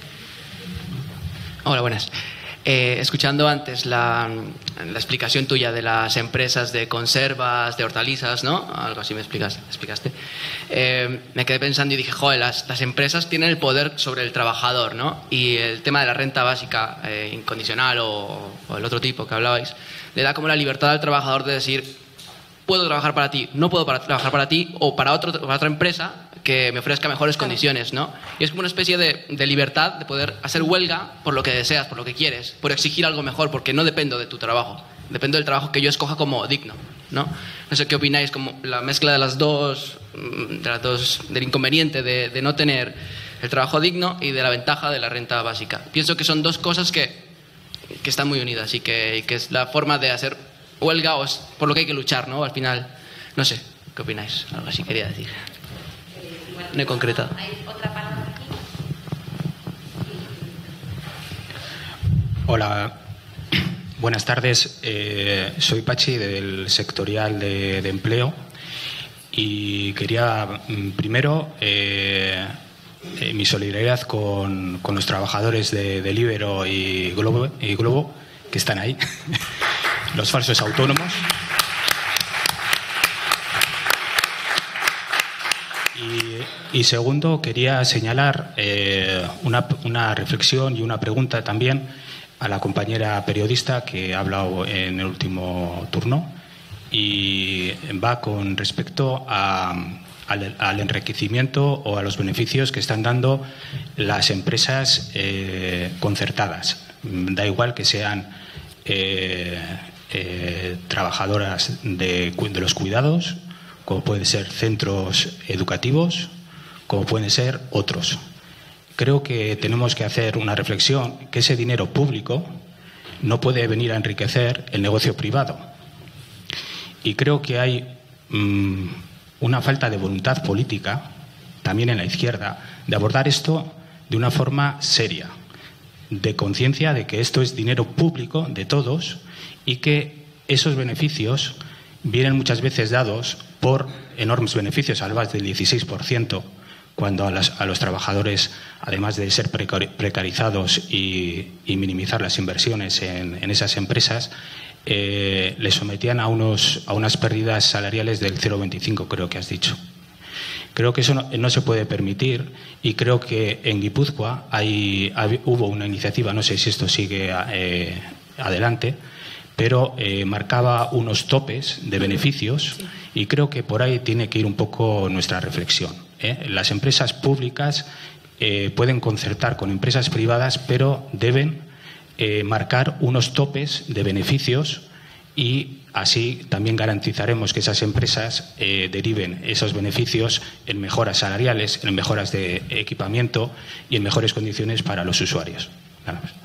Hola, buenas. Eh, escuchando antes la, la explicación tuya de las empresas de conservas, de hortalizas, ¿no? Algo así me explicas, explicaste. Eh, me quedé pensando y dije, joder, las, las empresas tienen el poder sobre el trabajador, ¿no? Y el tema de la renta básica eh, incondicional o, o el otro tipo que hablabais, le da como la libertad al trabajador de decir, puedo trabajar para ti, no puedo para, trabajar para ti o para, otro, para otra empresa que me ofrezca mejores condiciones, ¿no? Y es como una especie de, de libertad de poder hacer huelga por lo que deseas, por lo que quieres, por exigir algo mejor, porque no dependo de tu trabajo, dependo del trabajo que yo escoja como digno, ¿no? No sé qué opináis, como la mezcla de las dos, de las dos del inconveniente de, de no tener el trabajo digno y de la ventaja de la renta básica. Pienso que son dos cosas que, que están muy unidas y que, y que es la forma de hacer huelga o es por lo que hay que luchar, ¿no? Al final, no sé, ¿qué opináis? Algo así quería decir. No he concretado. Hola, buenas tardes. Eh, soy Pachi del sectorial de, de empleo y quería primero eh, eh, mi solidaridad con, con los trabajadores de, de Libero y Globo, y Globo que están ahí, los falsos autónomos. Y, y segundo, quería señalar eh, una, una reflexión y una pregunta también a la compañera periodista que ha hablado en el último turno y va con respecto a, al, al enriquecimiento o a los beneficios que están dando las empresas eh, concertadas. Da igual que sean eh, eh, trabajadoras de, de los cuidados, como pueden ser centros educativos, como pueden ser otros. Creo que tenemos que hacer una reflexión que ese dinero público no puede venir a enriquecer el negocio privado. Y creo que hay mmm, una falta de voluntad política, también en la izquierda, de abordar esto de una forma seria, de conciencia de que esto es dinero público de todos y que esos beneficios vienen muchas veces dados por enormes beneficios, al más del dieciséis por ciento, cuando a, las, a los trabajadores, además de ser precarizados y, y minimizar las inversiones en, en esas empresas, eh, les sometían a, unos, a unas pérdidas salariales del cero coma veinticinco, creo que has dicho. Creo que eso no, no se puede permitir y creo que en Guipúzcoa hay, hay, hubo una iniciativa, no sé si esto sigue eh, adelante, pero eh, marcaba unos topes de beneficios y creo que por ahí tiene que ir un poco nuestra reflexión, ¿eh? Las empresas públicas eh, pueden concertar con empresas privadas, pero deben eh, marcar unos topes de beneficios y así también garantizaremos que esas empresas eh, deriven esos beneficios en mejoras salariales, en mejoras de equipamiento y en mejores condiciones para los usuarios. Nada más.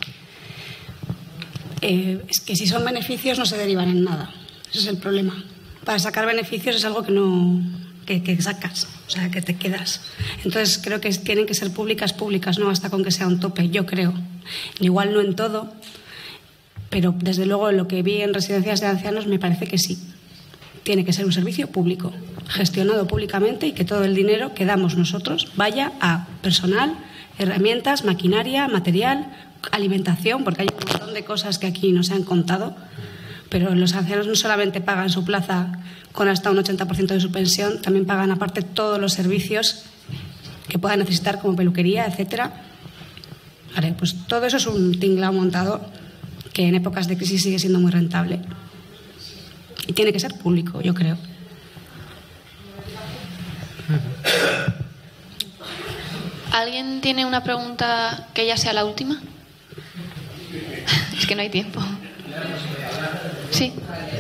Eh, es que si son beneficios no se derivan en nada. Ese es el problema. Para sacar beneficios es algo que no que, que sacas, o sea, que te quedas. Entonces creo que tienen que ser públicas, públicas, no basta con que sea un tope, yo creo. Igual no en todo, pero desde luego lo que vi en residencias de ancianos me parece que sí. Tiene que ser un servicio público, gestionado públicamente y que todo el dinero que damos nosotros vaya a personal, herramientas, maquinaria, material, alimentación, porque hay un montón de cosas que aquí no se han contado, pero los ancianos no solamente pagan su plaza con hasta un ochenta por ciento de su pensión, también pagan aparte todos los servicios que puedan necesitar, como peluquería, etcétera. Vale, pues todo eso es un tinglao montado que en épocas de crisis sigue siendo muy rentable. Y tiene que ser público, yo creo. ¿Alguien tiene una pregunta que ya sea la última? Es que no hay tiempo. Sí.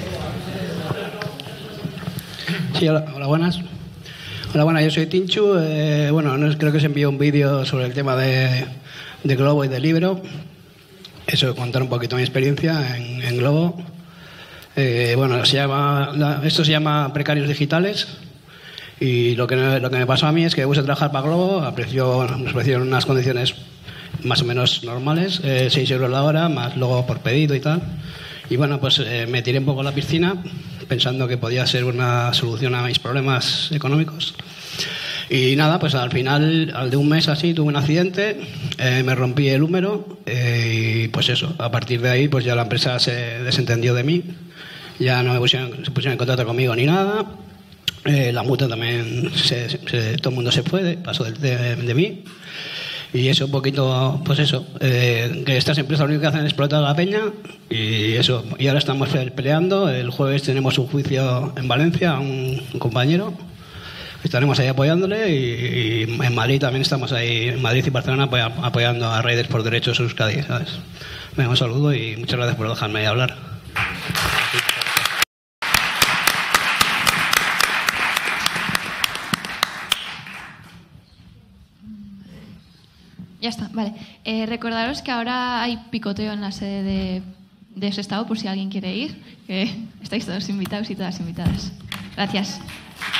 Sí, hola, hola buenas. Hola, buenas, yo soy Tinchu. Eh, bueno, no, creo que se envió un vídeo sobre el tema de, de Globo y de Libro. Eso, contar un poquito mi experiencia en, en Globo. Eh, bueno, se llama, la, esto se llama Precarios Digitales. Y lo que, lo que me pasó a mí es que puse a trabajar para Globo, apreció, nos ofrecieron unas condiciones más o menos normales, eh, seis euros la hora, más luego por pedido y tal. Y bueno, pues eh, me tiré un poco a la piscina, pensando que podía ser una solución a mis problemas económicos. Y nada, pues al final, al de un mes así, tuve un accidente, eh, me rompí el húmero eh, y pues eso, a partir de ahí pues ya la empresa se desentendió de mí, ya no me pusieron, se pusieron en contacto conmigo ni nada. Eh, la multa también, se, se, todo el mundo se fue, pasó de, de, de mí. Y eso, un poquito, pues eso, eh, que estas empresas lo único que hacen es explotar a la peña. Y eso, y ahora estamos peleando. El jueves tenemos un juicio en Valencia a un, un compañero. Estaremos ahí apoyándole. Y, y en Madrid también estamos ahí, en Madrid y Barcelona, apoya, apoyando a Raiders por Derechos Euskadi, ¿sabes? Venga, un saludo y muchas gracias por dejarme hablar. Ya está, vale. Eh, recordaros que ahora hay picoteo en la sede de, de Sestao, por si alguien quiere ir, que estáis todos invitados y todas invitadas. Gracias.